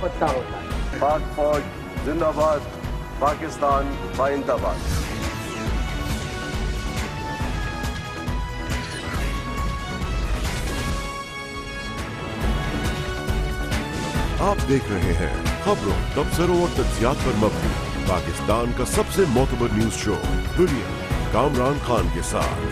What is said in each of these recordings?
लापता होता है। पाक फौज जिंदाबाद, पाकिस्तान बाइंदाबाद। आप देख रहे हैं खबरों, तबसरों और तज्जियात पर मबनी पाकिस्तान का सबसे मोतबर न्यूज शो दुनिया, कामरान खान के साथ।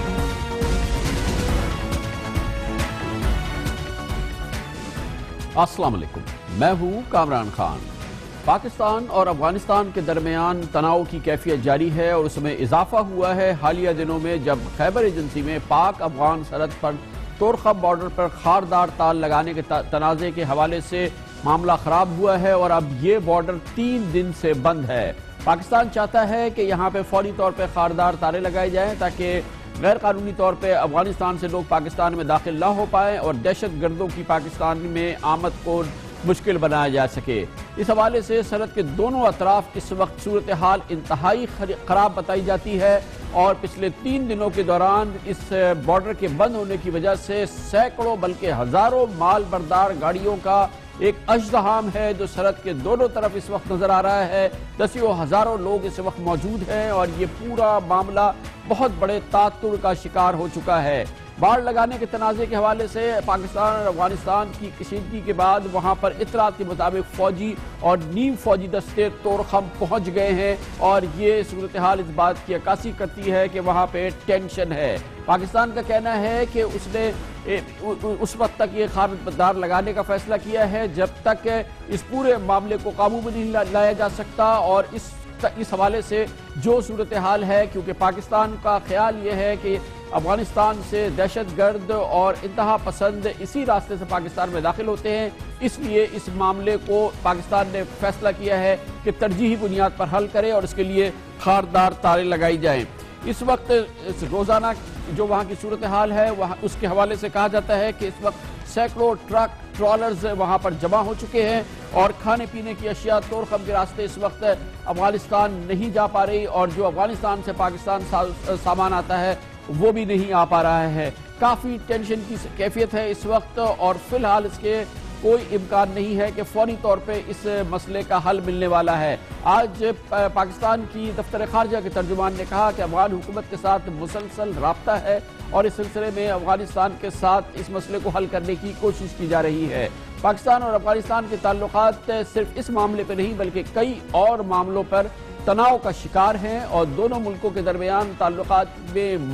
अस्सलाम वालेकुम, मैं हूं कामरान खान। पाकिस्तान और अफगानिस्तान के दरमियान तनाव की कैफियत जारी है और उसमें इजाफा हुआ है हालिया दिनों में, जब खैबर एजेंसी में पाक अफगान सरहद पर तोरखम बॉर्डर पर खारदार ताल लगाने के तनाज़े के हवाले से मामला खराब हुआ है और अब ये बॉर्डर 3 दिन से बंद है। पाकिस्तान चाहता है कि यहाँ पे फौरी तौर पे खारदार तारे लगाए जाएं ताकि गैर कानूनी तौर पे अफगानिस्तान से लोग पाकिस्तान में दाखिल ना हो पाएं और दहशत गर्दों की पाकिस्तान में आमद को मुश्किल बनाया जा सके। इस हवाले से सरहद के दोनों अतराफ इस वक्त सूरत हाल इंतहाई खराब बताई जाती है और पिछले 3 दिनों के दौरान इस बॉर्डर के बंद होने की वजह से सैकड़ों बल्कि हजारों माल बरदार गाड़ियों का एक अजदहाम है जो सरहद के दोनों तरफ इस वक्त नजर आ रहा है। दसियों हजारों लोग इस वक्त मौजूद हैं और ये पूरा मामला बहुत बड़े तातुर का शिकार हो चुका है। बाड़ लगाने के तनाज़े के हवाले से पाकिस्तान और अफगानिस्तान की कशीदगी के बाद वहां पर इतलात के मुताबिक फौजी और नीम फौजी दस्ते तोरखम पहुंच गए हैं और ये सूरत हाल इस बात की अक्कासी करती है कि वहां पे टेंशन है। पाकिस्तान का कहना है कि उसने उस वक्त तक ये खारदार लगाने का फैसला किया है जब तक इस पूरे मामले को काबू में नहीं लाया जा सकता और इस हवाले से जो सूरत हाल है, क्योंकि पाकिस्तान का ख्याल ये है कि अफगानिस्तान से दहशत गर्द और इंतहा पसंद इसी रास्ते से पाकिस्तान में दाखिल होते हैं, इसलिए इस मामले को पाकिस्तान ने फैसला किया है कि तरजीही बुनियाद पर हल करे और इसके लिए खारदार तारे लगाई जाएं। इस वक्त रोजाना जो वहाँ की सूरत हाल है वहाँ उसके हवाले से कहा जाता है कि इस वक्त सैकड़ों ट्रक ट्रॉलर्स वहाँ पर जमा हो चुके हैं और खाने पीने की अशिया तोरखम के रास्ते इस वक्त अफगानिस्तान नहीं जा पा रही और जो अफगानिस्तान से पाकिस्तान सामान आता है वो भी नहीं आ पा रहा है। काफ़ी टेंशन की कैफियत है इस वक्त और फिलहाल इसके कोई इम्कान नहीं है कि फौरी तौर पे इस मसले का हल मिलने वाला है। आज पाकिस्तान की दफ्तर खारजा के तर्जुमान ने कहा कि अफगान हुकूमत के साथ मुसलसल राब्ता है और इस सिलसिले में अफगानिस्तान के साथ इस मसले को हल करने की कोशिश की जा रही है। पाकिस्तान और अफगानिस्तान के ताल्लुकात सिर्फ इस मामले पर नहीं बल्कि कई और मामलों पर तनाव का शिकार हैं और दोनों मुल्कों के दरमियान ताल्लुकात में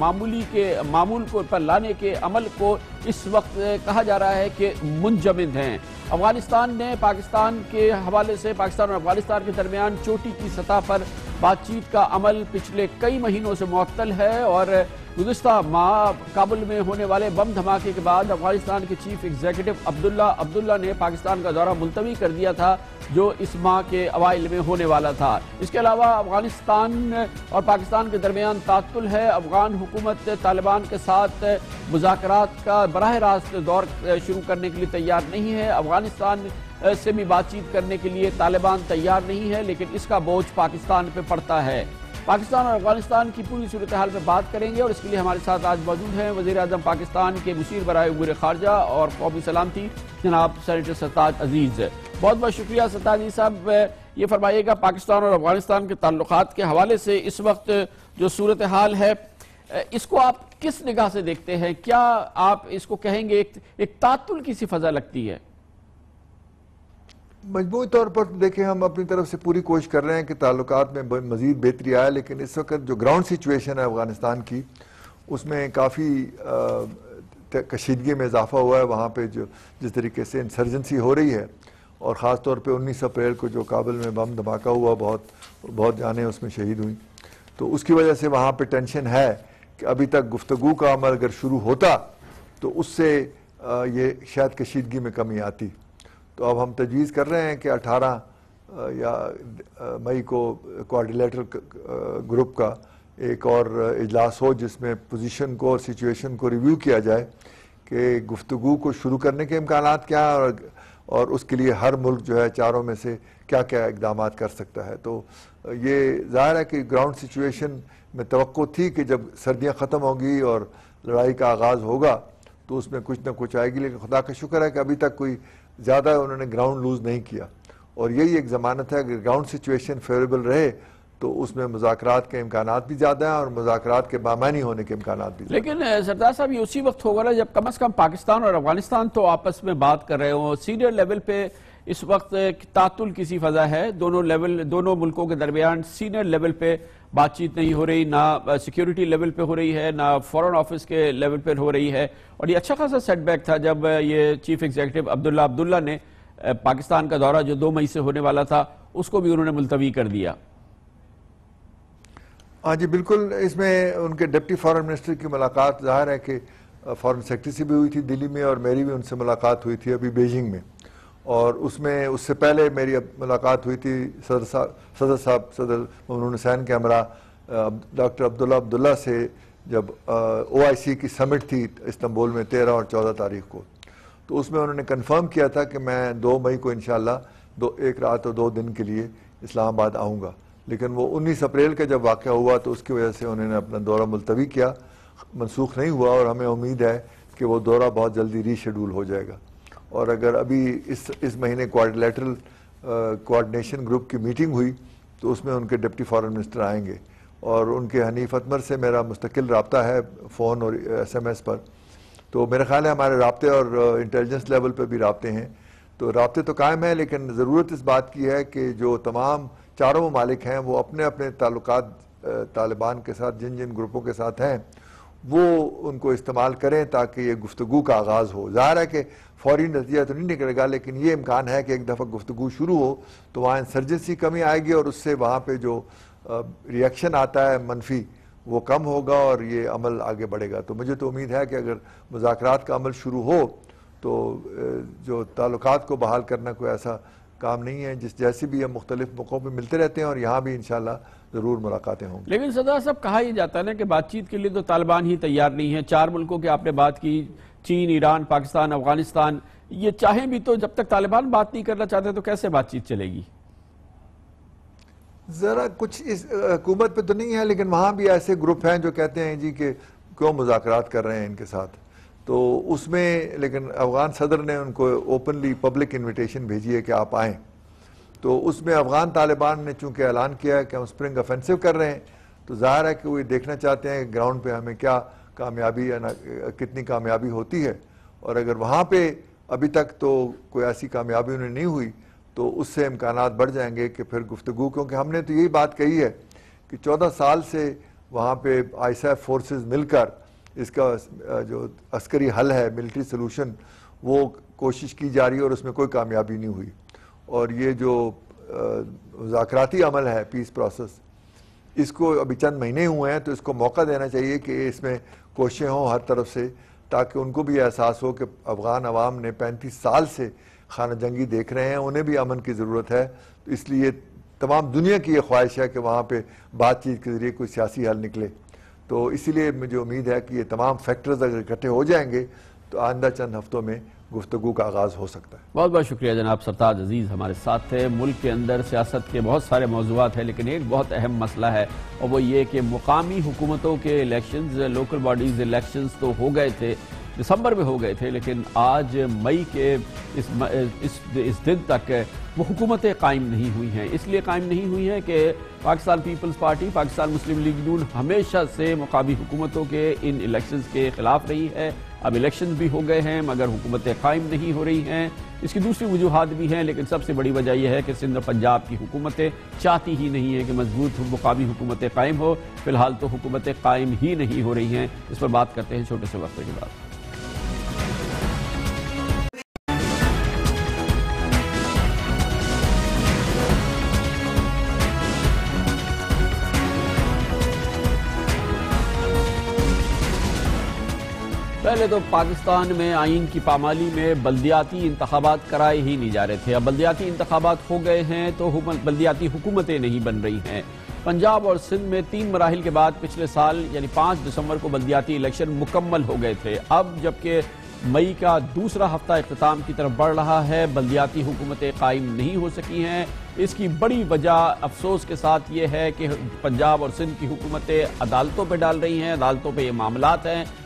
मामूल को पर लाने के अमल को इस वक्त कहा जा रहा है कि मुंजमद हैं। अफगानिस्तान ने पाकिस्तान के हवाले से पाकिस्तान और अफगानिस्तान के दरमियान चोटी की सतह पर बातचीत का अमल पिछले कई महीनों से मुअत्तल है और गुज़िश्ता माह काबुल में होने वाले बम धमाके के बाद अफगानिस्तान के चीफ एग्जीक्यूटिव अब्दुल्ला ने पाकिस्तान का दौरा मुलतवी कर दिया था जो इस माह के अवाइल में होने वाला था। इसके अलावा अफगानिस्तान और पाकिस्तान के दरमियान तातुल है। अफगान हुकूमत तालिबान के साथ मुज़ाकरात का बराह रास्त दौर शुरू करने के लिए तैयार नहीं है। अफगानिस्तान से भी बातचीत करने के लिए तालिबान तैयार नहीं है, लेकिन इसका बोझ पाकिस्तान पे पड़ता है। पाकिस्तान और अफगानिस्तान की पूरी सूरत हाल में बात करेंगे और इसके लिए हमारे साथ आज मौजूद हैं वज़ीर आज़म पाकिस्तान के मुशीर बराए उमूर खारजा और कौमी सलामती जनाब सेनेटर सरताज अजीज़। बहुत बहुत शुक्रिया सरताज जी साहब। ये फरमाइएगा, पाकिस्तान और अफगानिस्तान के ताल्लुकात के हवाले से इस वक्त जो सूरत हाल है इसको आप किस निगाह से देखते हैं? क्या आप इसको कहेंगे एक तातुल की सी फजा लगती है? मजमूई तौर पर देखें, हम अपनी तरफ से पूरी कोशिश कर रहे हैं कि ताल्लुकात में मज़ीद बेहतरी आए, लेकिन इस वक्त जो ग्राउंड सिचुएशन है अफ़गानिस्तान की उसमें काफ़ी कशीदगी में इजाफा हुआ है। वहाँ पे जो जिस तरीके से इंसर्जेंसी हो रही है और ख़ास तौर पे 19 अप्रैल को जो काबुल में बम धमाका हुआ, बहुत जानें उसमें शहीद हुई, तो उसकी वजह से वहाँ पे टेंशन है कि अभी तक गुफ्तगू का अमल अगर शुरू होता तो उससे ये शायद कशीदगी में कमी आती। तो अब हम तजवीज़ कर रहे हैं कि 18 या मई को कोऑर्डिनेटर ग्रुप का एक और इजलास हो जिसमें पोजीशन को और सिचुएशन को रिव्यू किया जाए कि गुफ्तगू को शुरू करने के इम्कानात क्या है और उसके लिए हर मुल्क जो है चारों में से क्या क्या इक़दाम कर सकता है। तो ये ज़ाहिर है कि ग्राउंड सिचुएशन में तवक्को थी कि जब सर्दियाँ ख़त्म होंगी और लड़ाई का आगाज़ होगा तो उसमें कुछ ना कुछ आएगी, लेकिन खुदा का शुक्र है कि अभी तक कोई زیادہ انہوں نے گراؤنڈ لوز نہیں کیا، اور یہی ایک ضمانت ہے کہ گراؤنڈ سچویشن فیوریبل رہے تو اس میں مذاکرات کے امکانات بھی زیادہ ہیں اور مذاکرات کے بامعنی ہونے کے امکانات بھی زیادہ ہیں۔ لیکن سردار صاحب یہ اسی وقت ہوگا نا جب کم از کم پاکستان اور افغانستان تو آپس میں بات کر رہے ہوں، سینئر لیول پہ اس وقت تعطل کی سی فضا ہے، دونوں ملکوں کے درمیان سینئر لیول پہ بات چیت نہیں ہو رہی، نہ سیکیورٹی لیول پہ ہو رہی ہے، نہ فورن آفس کے لیول پہ ہو رہی ہے، اور یہ اچھا خاصا سیٹ بیک تھا جب یہ چیف ایگزیکٹو عبداللہ نے پاکستان کا دورہ جو 2 مئی سے ہونے والا تھا اس کو بھی انہوں نے ملتوی کر دیا۔ ہاں جی بالکل، اس میں ان کے ڈپٹی فارن منسٹر کی ملاقات ظاہر ہے کہ فارن سیکرٹری سے بھی ہوئی تھی دلی میں، اور میری بھی ان سے ملاقات ہوئی تھی ابھی بیجنگ میں، اور اس سے پہلے میری ملاقات ہوئی تھی صدر ممنون حسین کے ہمراہ ڈاکٹر عبداللہ سے جب OIC کی سمٹ تھی استنبول میں 13 اور 14 تاریخ کو، تو اس میں انہوں نے کنفرم کیا تھا کہ میں 2 مئی کو انشاءاللہ 1 رات اور 2 دن کے لیے اسلام آباد آؤں گا، لیکن وہ 19 اپریل کا جب واقعہ ہوا تو اس کی وجہ سے انہوں نے اپنا دورہ ملتوی کیا، منسوخ نہیں ہوا، اور ہمیں امید ہے کہ وہ دورہ بہت جلدی ری شیڈول ہو جائے گا۔ اور اگر ابھی اس مہینے کوارڈیلیٹرل کوارڈینیشن گروپ کی میٹنگ ہوئی تو اس میں ان کے ڈپٹی فارن منسٹر آئیں گے، اور ان کے حنیف اتمر سے میرا مستقل رابطہ ہے فون اور SMS پر، تو میرا خیال ہے ہمارے رابطے اور انٹیلیجنس لیول پہ بھی رابطے ہیں، تو رابطے تو قائم ہیں، لیکن ضرورت اس بات کی ہے کہ جو تمام چاروں ممالک ہیں وہ اپنے اپنے تعلقات طالبان کے ساتھ جن گروپوں کے ساتھ ہیں وہ ان کو استعمال کریں تاکہ یہ گفتگو کا آغاز ہو۔ ظاہر ہے کہ فوری نتیجہ تو نہیں نکلے گا، لیکن یہ امکان ہے کہ ایک دفعہ گفتگو شروع ہو تو وہاں انسرجنسی کمی آئے گی، اور اس سے وہاں پہ جو ریئیکشن آتا ہے منفی وہ کم ہوگا اور یہ عمل آگے بڑھے گا۔ تو مجھے تو امید ہے کہ اگر مذاکرات کا عمل شروع ہو تو جو تعلقات کو بحال کرنا کوئی ایسا کام نہیں ہے، جیسے بھی ہم مختلف موقعوں پہ ملتے رہتے ہیں، اور یہاں بھی انشاءاللہ ضرور ملاقاتیں ہوں گی۔ لیکن صدر صاحب کہا یہ جاتا ہے نا کہ بات چیت کے لیے تو طالبان ہی تیار نہیں ہے، 4 ملکوں کی آپ نے بات کی، چین، ایران، پاکستان، افغانستان، یہ چاہیں بھی تو جب تک طالبان بات نہیں کرنا چاہتے تو کیسے بات چیت چلے گی؟ ذرا کچھ اس حکومت پہ تو نہیں ہے، لیکن وہاں بھی ایسے گروپ ہیں جو کہتے ہیں جی کہ کیوں مذاکرات کر رہے ہیں ان کے ساتھ، تو اس میں لیکن افغان صدر نے ان کو اوپنلی پبلک انویٹیشن بھیجی ہے کہ آپ آئیں، تو اس میں افغان طالبان نے چونکہ اعلان کیا ہے کہ ہم سپرنگ آفینسو کر رہے ہیں، تو ظاہر ہے کہ وہ یہ دیکھنا چاہتے ہیں کہ گراؤنڈ پہ ہمیں کیا کامیابی یا کتنی کامیابی ہوتی ہے، اور اگر وہاں پہ ابھی تک تو کوئی ایسی کامیابی انہیں نہیں ہوئی تو اس سے امکانات بڑھ جائیں گے کہ پھر گفتگو، کیونکہ ہم نے تو یہی بات کہی ہے کہ 14 سال سے وہاں پہ ISAF فورسز مل کر اس کا جو عسکری حل ہے، ملٹری سلوشن، وہ کوشش کی جا رہی ہے اور اس میں کوئی کامیابی نہیں ہوئی، اور یہ جو مذاکراتی عمل ہے پیس پروسیس، اس کو ابھی چند مہینے ہوئے ہیں تو اس کو موقع دینا چاہیے کہ اس میں کوششیں ہوں ہر طرف سے، تاکہ ان کو بھی احساس ہو کہ افغان عوام نے 35 سال سے خانہ جنگی دیکھ رہے ہیں، انہیں بھی امن کی ضرورت ہے، تو اس لیے تمام دنیا کی یہ خواہش ہے کہ وہاں پہ بات چیت کے ذریعے کوئی سیاسی حل نکلے، تو اسی لیے مجھے امید ہے کہ یہ تمام فیکٹرز اگر اکٹھے ہو جائیں گے تو آئندہ چند ہفتوں میں گفتگو کا آغاز ہو سکتا ہے۔ بہت بہت شکریہ جناب سرتاج عزیز ہمارے ساتھ تھے۔ ملک کے اندر سیاست کے بہت سارے موضوعات ہیں، لیکن ایک بہت اہم مسئلہ ہے، اور وہ یہ کہ مقامی حکومتوں کے الیکشنز، لوکل باڈیز الیکشنز تو ہو گئے تھے، دسمبر میں ہو گئے تھے، لیکن آج مئی کے اس دن تک وہ حکومتیں قائم نہیں ہوئی ہیں۔ اس لیے قائم نہیں ہوئی ہیں کہ Pakistan peoples party, Pakistan Muslim league Noon ہمیشہ سے مقامی حکومتوں کے ان الیکشنز کے خلاف رہی ہے۔ اب الیکشنز بھی ہو گئے ہیں مگر حکومتیں قائم نہیں ہو رہی ہیں۔ اس کی دوسری وجوہات بھی ہیں، لیکن سب سے بڑی وجہ یہ ہے کہ سندھ اور پنجاب کی حکومتیں چاہتی ہی نہیں ہیں کہ مضبوط مقامی حکومتیں قائم ہو۔ فی الحال تو حکومتیں قائم ہی نہیں ہو رہی ہیں۔ اس پر بات کرتے ہیں چھوٹے سے وقفے کے بعد۔ پہلے تو پاکستان میں آئین کی پامالی میں بلدیاتی انتخابات کرائے ہی نہیں جا رہے تھے۔ اب بلدیاتی انتخابات ہو گئے ہیں تو بلدیاتی حکومتیں نہیں بن رہی ہیں۔ پنجاب اور سندھ میں 3 مراحل کے بعد پچھلے سال یعنی 5 دسمبر کو بلدیاتی الیکشن مکمل ہو گئے تھے۔ اب جبکہ مئی کا دوسرا ہفتہ اختتام کی طرف بڑھ رہا ہے، بلدیاتی حکومتیں قائم نہیں ہو سکی ہیں۔ اس کی بڑی وجہ افسوس کے ساتھ یہ ہے کہ پنجاب اور سندھ کی حکومتیں عدالتوں پہ ڈال رہی ہیں، عدالتوں پہ یہ معاملات ہیں،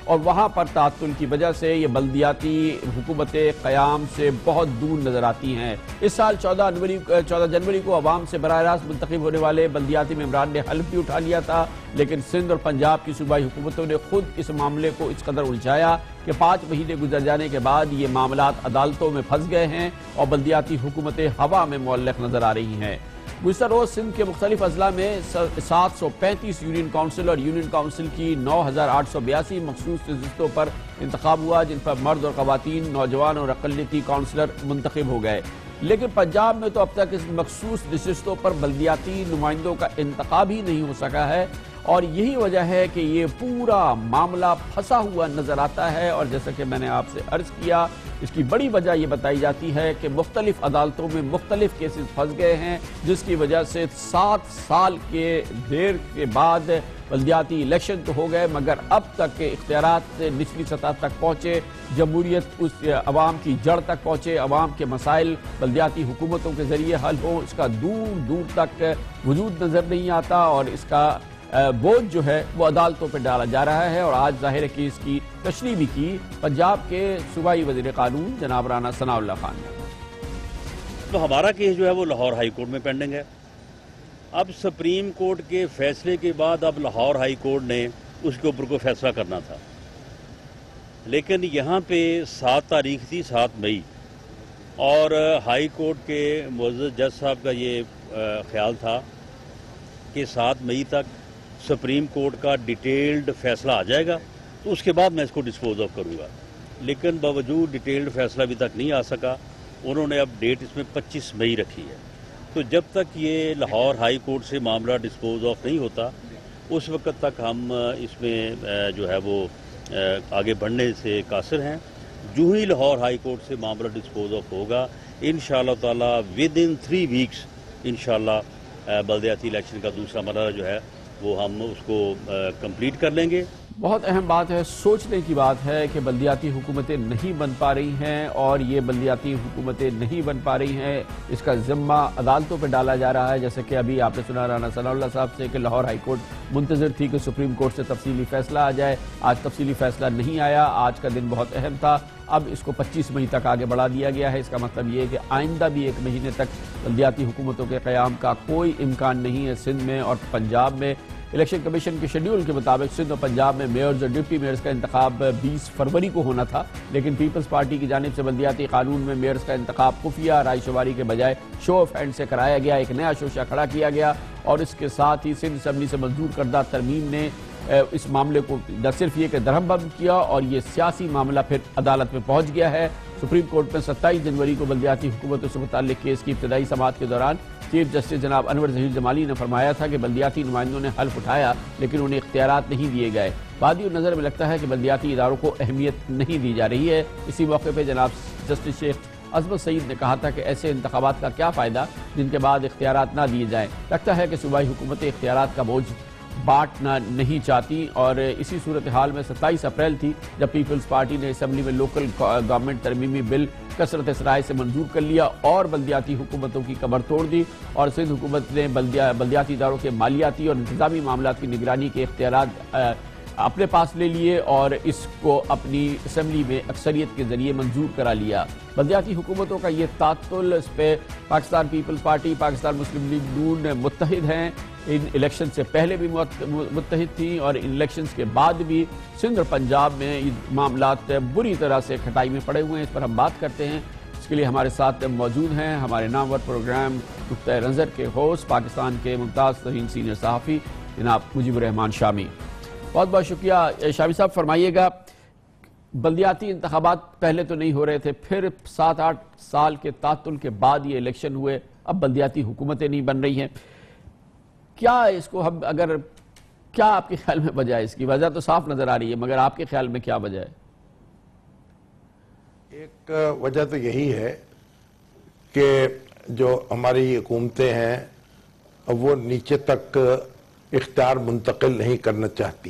اور وہاں پر تعطل کی وجہ سے یہ بلدیاتی حکومتیں قیام سے بہت دور نظر آتی ہیں۔ اس سال 14 جنوری کو عوام سے براہ راست منتخب ہونے والے بلدیاتی ممبران نے حلف بھی اٹھا لیا تھا، لیکن سندھ اور پنجاب کی صوبائی حکومتوں نے خود اس معاملے کو اس قدر الجھایا کہ 5 مہینے گزر جانے کے بعد یہ معاملات عدالتوں میں پھنس گئے ہیں اور بلدیاتی حکومتیں ہوا میں معلق نظر آ رہی ہیں۔ گزشتہ روز سندھ کے مختلف اضلاع میں 735 یونین کونسل اور یونین کونسل کی 9882 مخصوص نشستوں پر انتخاب ہوا، جن پر مرد اور خواتین، نوجوان اور اقلیتی کونسلر منتخب ہو گئے۔ لیکن پنجاب میں تو اب تک اس مخصوص نشستوں پر بلدیاتی نمائندوں کا انتخاب ہی نہیں ہو سکا ہے، اور یہی وجہ ہے کہ یہ پورا معاملہ پھنسا ہوا نظر آتا ہے۔ اور جیسا کہ میں نے آپ سے عرض کیا، اس کی بڑی وجہ یہ بتائی جاتی ہے کہ مختلف عدالتوں میں مختلف کیسز پھنس گئے ہیں، جس کی وجہ سے 7 سال کے دیر کے بعد بلدیاتی الیکشن تو ہو گئے، مگر اب تک کے اختیارات نچلی سطح تک پہنچے، جمہوریت اس عوام کی جڑ تک پہنچے، عوام کے مسائل بلدیاتی حکومتوں کے ذریعے حل ہو، اس کا دور دور تک وجود نظر نہیں آتا، اور اس کا بوجھ جو ہے وہ عدالتوں پہ ڈالا جا رہا ہے۔ اور آج ظاہر ہے کہ اس کی تشریح بھی کی پنجاب کے صوبائی وزیر قانون جناب رانا ثناء اللہ خان نے۔ تو ہمارا کیس جو ہے وہ لاہور ہائی کورٹ میں پینڈنگ ہے۔ اب سپریم کورٹ کے فیصلے کے بعد اب لاہور ہائی کورٹ نے اس کے اوپر کو فیصلہ کرنا تھا، لیکن یہاں پہ 7 تاریخ تھی 7 مئی، اور ہائی کورٹ کے معزز جج صاحب کا یہ خیال تھا کہ 7 مئی تک سپریم کورٹ کا ڈیٹیلڈ فیصلہ آ جائے گا تو اس کے بعد میں اس کو ڈسپوز آف کروں گا، لیکن باوجود ڈیٹیلڈ فیصلہ ابھی تک نہیں آ سکا۔ انہوں نے اب ڈیٹ اس میں 25 مئی رکھی ہے، تو جب تک یہ لاہور ہائی کورٹ سے معاملہ ڈسپوز آف نہیں ہوتا اس وقت تک ہم اس میں جو ہے وہ آگے بڑھنے سے قاصر ہیں۔ جو ہی لاہور ہائی کورٹ سے معاملہ ڈسپوز آف ہوگا انشاءاللہ تعالی ودن 3 ویکس انشاءاللہ بلدیاتی الیکشن کا دوسرا مرحلہ جو ہے وہ ہم اس کو کمپلیٹ کر لیں گے۔ بہت اہم بات ہے، سوچنے کی بات ہے کہ بلدیاتی حکومتیں نہیں بن پا رہی ہیں، اور یہ بلدیاتی حکومتیں نہیں بن پا رہی ہیں، اس کا ذمہ عدالتوں پہ ڈالا جا رہا ہے۔ جیسے کہ ابھی آپ نے سنا رانا ثناء اللہ صاحب سے کہ لاہور ہائی کورٹ منتظر تھی کہ سپریم کورٹ سے تفصیلی فیصلہ آ جائے، آج تفصیلی فیصلہ نہیں آیا۔ آج کا دن بہت اہم تھا، اب اس کو 25 مئی تک آگے بڑھا دیا گیا ہے۔ اس کا مطلب یہ ہے کہ آئندہ بھی 1 مہینے تک بلدیاتی حکومتوں کے قیام کا کوئی امکان نہیں ہے سندھ میں اور پنجاب میں۔ الیکشن کمیشن کے شیڈیول کے مطابق سندھ اور پنجاب میں میئرز اور ڈپٹی میئرز کا انتخاب 20 فروری کو ہونا تھا، لیکن پیپلز پارٹی کی جانب سے بلدیاتی قانون میں میئرز کا انتخاب خفیہ رائے شماری کے بجائے شو آف ہینڈ سے کرایا گیا، ایک نیا شوشہ کھڑا کیا گیا، اور اس کے ساتھ ہی سندھ اسمبلی سے منظور کردہ ترمیم نے اس معاملے کو نہ صرف یہ کہ درہم کیا، اور یہ سیاسی معاملہ پھر عدالت میں پہنچ گیا ہے۔ سپریم کورٹ میں 27 جنوری کو بلدیاتی حکومتوں سے متعلق کیس کی ابتدائی سماعت کے دوران چیف جسٹس جناب انور ظہیر جمالی نے فرمایا تھا کہ بلدیاتی نمائندوں نے حلف اٹھایا لیکن انہیں اختیارات نہیں دیے گئے۔ بادی نظر میں لگتا ہے کہ بلدیاتی اداروں کو اہمیت نہیں دی جا رہی ہے۔ اسی موقع پہ جناب جسٹس شیخ عظمت سعید نے کہا تھا کہ ایسے انتخابات کا کیا فائدہ جن کے بعد اختیارات نہ دیے جائیں۔ لگتا ہے کہ صوبائی حکومتیں اختیارات کا بوجھ بانٹنا نہیں چاہتی، اور اسی صورتحال میں 27 اپریل تھی جب پیپلز پارٹی نے اسمبلی میں لوکل گورنمنٹ ترمیمی بل کثرت سرائے سے منظور کر لیا اور بلدیاتی حکومتوں کی کمر توڑ دی، اور سندھ حکومت نے بلدیاتی اداروں کے مالیاتی اور انتظامی معاملات کی نگرانی کے اختیارات اپنے پاس لے لیے اور اس کو اپنی اسمبلی میں اکثریت کے ذریعے منظور کرا لیا۔ بلدیاتی حکومتوں کا یہ تعطل، اس پہ Pakistan peoples party, Pakistan Muslim league Noon متحد ہیں، ان الیکشن سے پہلے بھی متحد تھیں اور ان الیکشنز کے بعد بھی سندھ اور پنجاب میں یہ معاملات بری طرح سے کھٹائی میں پڑے ہوئے ہیں۔ اس پر ہم بات کرتے ہیں، اس کے لیے ہمارے ساتھ موجود ہیں ہمارے نامور پروگرام نقطۂ نظر کے ہوسٹ، پاکستان کے ممتاز ترین سینئر صحافی جناب مجیب الرحمان شامی۔ بہت بہت شکریہ شامی صاحب۔ فرمائیے گا، بلدیاتی انتخابات پہلے تو نہیں ہو رہے تھے، پھر 7-8 سال کے تعطل کے بعد یہ الیکشن ہوئے، اب بلدیاتی حکومتیں نہیں بن رہی ہیں، کیا اس کو ہم کیا آپ کے خیال میں وجہ ہے؟ اس کی وجہ تو صاف نظر آ رہی ہے، مگر آپ کے خیال میں کیا وجہ ہے؟ ایک وجہ تو یہی ہے کہ جو ہماری حکومتیں ہیں وہ نیچے تک اختیار منتقل نہیں کرنا چاہتی،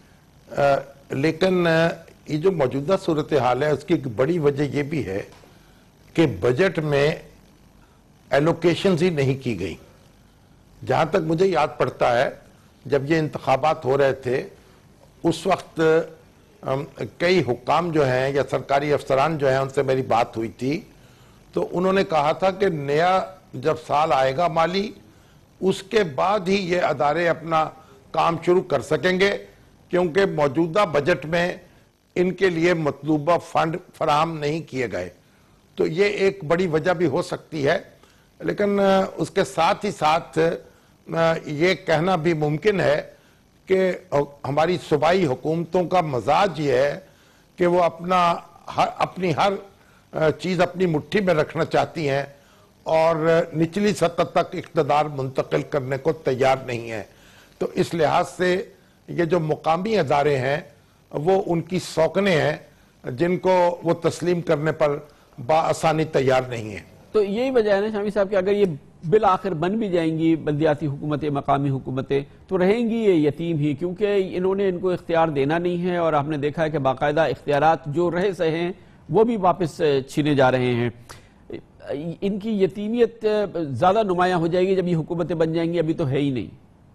لیکن یہ جو موجودہ صورتحال ہے اس کی ایک بڑی وجہ یہ بھی ہے کہ بجٹ میں ایلوکیشنز ہی نہیں کی گئی۔ جہاں تک مجھے یاد پڑتا ہے جب یہ انتخابات ہو رہے تھے اس وقت کئی حکام جو ہیں یا سرکاری افسران جو ہیں ان سے میری بات ہوئی تھی تو انہوں نے کہا تھا کہ نیا جب سال آئے گا مالی اس کے بعد ہی یہ ادارے اپنا کام شروع کر سکیں گے، کیونکہ موجودہ بجٹ میں ان کے لیے مطلوبہ فنڈ فراہم نہیں کیے گئے. تو یہ ایک بڑی وجہ بھی ہو سکتی ہے، لیکن اس کے ساتھ ہی ساتھ یہ کہنا بھی ممکن ہے کہ ہماری صوبائی حکومتوں کا مزاج یہ ہے کہ وہ اپنی ہر چیز اپنی مٹھی میں رکھنا چاہتی ہیں اور نچلی سطح تک اقتدار منتقل کرنے کو تیار نہیں ہیں. تو اس لحاظ سے یہ جو مقامی ادارے ہیں وہ ان کی سوکنیں ہیں جن کو وہ تسلیم کرنے پر بآسانی تیار نہیں ہیں. تو یہی وجہ ہے نا شامی صاحب کہ اگر یہ بالآخر بن بھی جائیں گی بلدیاتی حکومتیں، مقامی حکومتیں، تو رہیں گی یہ یتیم ہی، کیونکہ انہوں نے ان کو اختیار دینا نہیں ہے اور آپ نے دیکھا ہے کہ باقاعدہ اختیارات جو رہے سے ہیں وہ بھی واپس چھینے جا رہے ہیں. ان کی یتیمیت زیادہ نمایاں ہو جائے گی جب یہ حکومتیں بن جائیں گی، ابھی تو ہے ہی نہیں.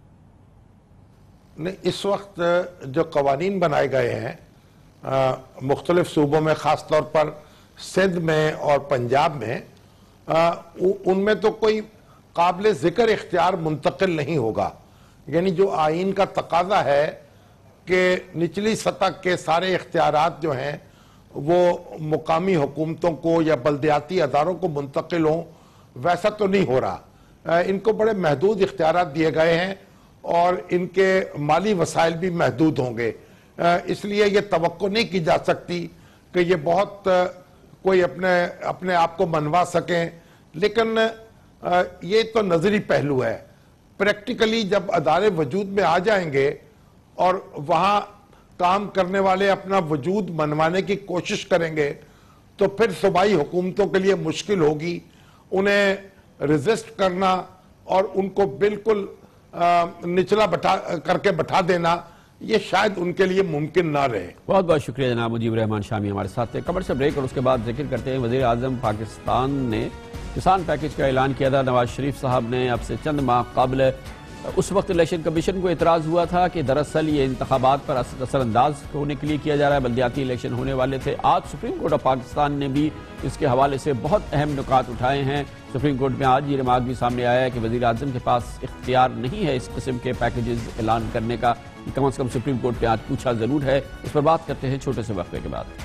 اس وقت جو قوانین بنائے گئے ہیں مختلف صوبوں میں، خاص طور پر سندھ میں اور پنجاب میں، ان میں تو کوئی قابل ذکر اختیار منتقل نہیں ہوگا. یعنی جو آئین کا تقاضا ہے کہ نچلی سطح کے سارے اختیارات جو ہیں وہ مقامی حکومتوں کو یا بلدیاتی اداروں کو منتقل ہوں، ویسا تو نہیں ہو رہا. ان کو بڑے محدود اختیارات دیے گئے ہیں اور ان کے مالی وسائل بھی محدود ہوں گے. اس لیے یہ توقع نہیں کی جا سکتی کہ یہ بہت کوئی اپنے آپ کو منوا سکیں. لیکن یہ تو نظری پہلو ہے. پریکٹیکلی جب ادارے وجود میں آ جائیں گے اور وہاں کام کرنے والے اپنا وجود منوانے کی کوشش کریں گے تو پھر صوبائی حکومتوں کے لیے مشکل ہوگی انہیں ریزسٹ کرنا اور ان کو بالکل نچلا کر کے بٹھا دینا. یہ شاید ان کے لیے ممکن نہ رہے. بہت بہت شکریہ جناب مجیب الرحمان شامی ہمارے ساتھ تھے. کمرشل بریک اور اس کے بعد ذکر کرتے ہیں وزیر اعظم پاکستان نے کسان پیکج کا اعلان کیا تھا. نواز شریف صاحب نے اب سے چند ماہ قبل اس وقت الیکشن کمیشن کو اعتراض ہوا تھا کہ دراصل یہ انتخابات پر اثر انداز ہونے کے لیے کیا جا رہا ہے، بلدیاتی الیکشن ہونے والے تھے. آج سپریم کورٹ آف پاکستان نے بھی اس کے حوالے سے بہت اہم نکات اٹھائے ہیں. سپریم کورٹ میں آج یہ ریمارک بھی سامنے آیا ہے کہ وزیر اعظم کے پاس اختیار نہیں ہے اس قسم کے پیکیجز اعلان کرنے کا. کم از کم سپریم کورٹ میں آج پوچھا ضرور ہے. اس پر بات کرتے ہیں چھوٹے سے وقفے کے بعد.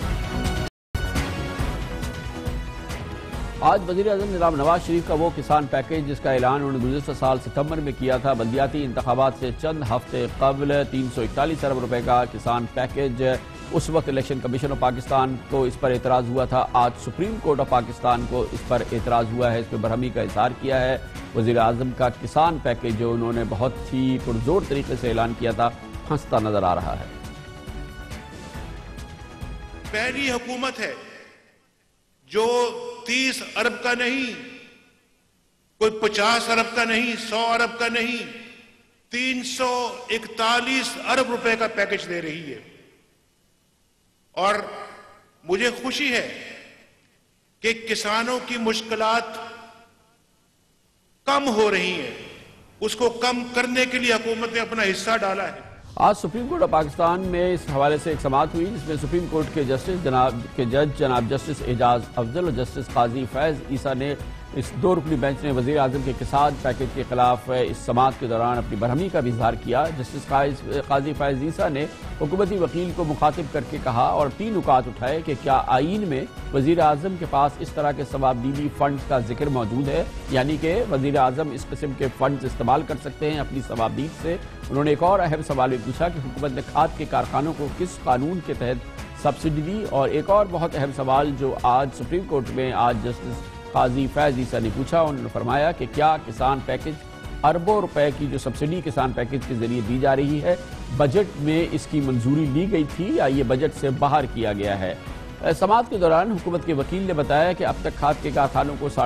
آج وزیر اعظم جناب نواز شریف کا وہ کسان پیکیج جس کا اعلان انہوں نے گزشتہ سال ستمبر میں کیا تھا، بلدیاتی انتخابات سے چند ہفتے قبل 341 ارب روپے کا کسان پیکیج، اس وقت الیکشن کمیشن آف پاکستان کو اس پر اعتراض ہوا تھا. آج سپریم کورٹ آف پاکستان کو اس پر اعتراض ہوا ہے. اس پہ برہمی کا اظہار کیا ہے. وزیر اعظم کا کسان پیکیج جو انہوں نے بہت ہی پرزور طریقے سے اعلان کیا تھا پھنستا نظر آ رہا ہے. پہلی حکومت ہے جو 30 ارب کا نہیں، کوئی 50 ارب کا نہیں، 100 ارب کا نہیں، 341 ارب روپے کا پیکج دے رہی ہے. اور مجھے خوشی ہے کہ کسانوں کی مشکلات کم ہو رہی ہیں. اس کو کم کرنے کے لیے حکومت نے اپنا حصہ ڈالا ہے. آج سپریم کورٹ آف پاکستان میں اس حوالے سے ایک سماعت ہوئی جس میں سپریم کورٹ کے جج جناب جسٹس اعجاز افضل اور جسٹس قاضی فیض عیسیٰ نے اس 2 رکنی بینچ نے وزیر اعظم کے کسان پیکج کے خلاف اس سماعت کے دوران اپنی برہمی کا بھی اظہار کیا. جسٹس قاضی فیض عیسیٰ نے حکومتی وکیل کو مخاطب کر کے کہا اور 3 نکات اٹھائے کہ کیا آئین میں وزیر اعظم کے پاس اس طرح کے ثوابدیدی فنڈز کا ذکر موجود ہے، یعنی کہ وزیر اعظم اس قسم کے فنڈز استعمال کر سکتے ہیں اپنی ثوابدید سے. انہوں نے ایک اور اہم سوال بھی پوچھا کہ حکومت نے کھاد کے کارخانوں کو کس قانون کے تحت سبسڈی دی. اور ایک اور بہت اہم سوال جو آج سپریم کورٹ میں آج جسٹس قاضی فیض عیسیٰ نے پوچھا، انہوں نے فرمایا کہ کیا کسان پیکج اربوں روپے کی جو سبسڈی کسان پیکج کے ذریعے دی جا رہی ہے بجٹ میں اس کی منظوری لی گئی تھی یا یہ بجٹ سے باہر کیا گیا ہے. سماعت کے دوران حکومت کے وکیل نے بتایا کہ اب تک کھاد کے کارخانوں کو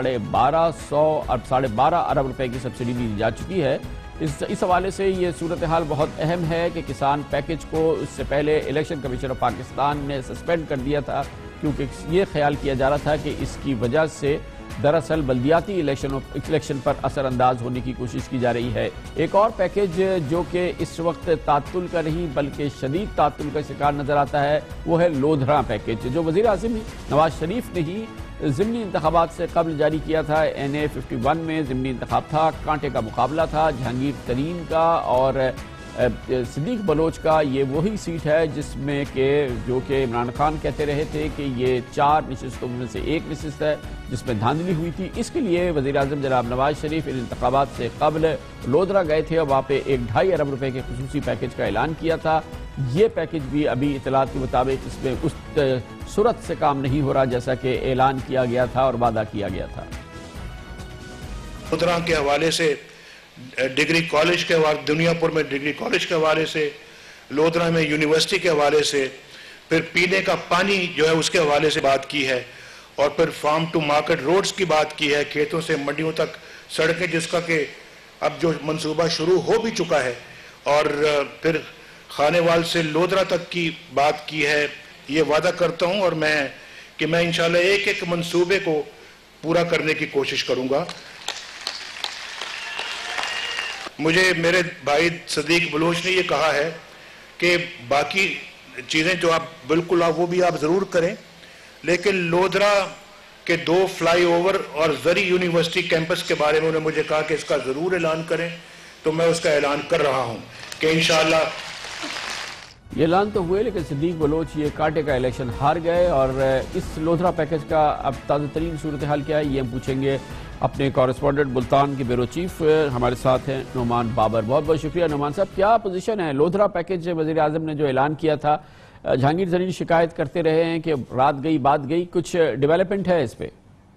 12.5 ارب روپے کی سبسڈی دی جا چکی ہے. اس حوالے سے یہ صورتحال بہت اہم ہے کہ کسان پیکج کو اس سے پہلے الیکشن کمیشن آف پاکستان نے سسپینڈ کر دیا تھا کیونکہ یہ خیال کیا جا رہا تھا کہ اس کی وجہ سے दरअसल बल्दियाती इलेक्शन पर असर अंदाज होने की कोशिश की जा रही है। एक और पैकेज जो कि इस वक्त तात्तुल का नहीं बल्कि शदीद तात्तुल का शिकार नजर आता है वो है लोधरा पैकेज, जो वज़ीर आज़म नवाज शरीफ ने ही ज़िमनी इंतखाबात से कबल जारी किया था। NA 51 में ज़िमनी इंतखाब था, कांटे का मुकाबला था जहांगीर तरीन का और सिद्दीक बलोच का। ये वही सीट है जिसमें जो कि इमरान खान कहते रहे थे कि ये 4 नशिस्तों में से एक नशिस्त है जिसमें धांधली हुई थी। इसके लिए वज़ीर आज़म जनाब नवाज शरीफ इन इंतखाबात से कबल लोधरा गए थे और वहाँ पे 1.5 अरब रुपए के खुसूसी पैकेज का ऐलान किया था। ये पैकेज भी अभी इतलात के मुताबिक इसमें उस सूरत से काम नहीं हो रहा जैसा कि ऐलान किया गया था और वादा किया गया था। लोधरा के हवाले से डिग्री कॉलेज के हवाले, दुनियापुर में डिग्री कॉलेज के हवाले से, लोधरा में यूनिवर्सिटी के हवाले से, फिर पीने का पानी जो है उसके हवाले से बात की है और फिर फार्म टू मार्केट रोड्स की बात की है, खेतों से मंडियों तक सड़कें जिसका कि अब जो मंसूबा शुरू हो भी चुका है, और फिर खानेवाल से लोधरा तक की बात की है। ये वादा करता हूं और मैं इंशाल्लाह एक एक मंसूबे को पूरा करने की कोशिश करूंगा। मुझे मेरे भाई सदीक बलोच ने ये कहा है कि बाकी चीज़ें जो आप बिल्कुल वो भी आप ज़रूर करें, लेकिन लोधरा के 2 फ्लाईओवर और ज़री यूनिवर्सिटी कैंपस के बारे में उन्होंने मुझे कहा कि इसका ज़रूर ऐलान करें, तो मैं उसका ऐलान कर रहा हूँ कि इंशाअल्लाह। ये ऐलान तो हुए लेकिन सिद्दीक बलोच ये कांटे का इलेक्शन हार गए और इस लोधरा पैकेज का अब ताज़ा तरीन सूरत हाल क्या है ये हम पूछेंगे अपने कॉरेस्पॉन्डेंट मुल्तान के ब्यूरो चीफ हमारे साथ हैं नुमान बाबर। बहुत बहुत शुक्रिया नुमान साहब। क्या पोजीशन है लोधरा पैकेज वज़ीर आज़म ने जो ऐलान किया था, जहांगीर तरीन शिकायत करते रहे हैं कि रात गई बात गई, कुछ डेवलपमेंट है इस पे?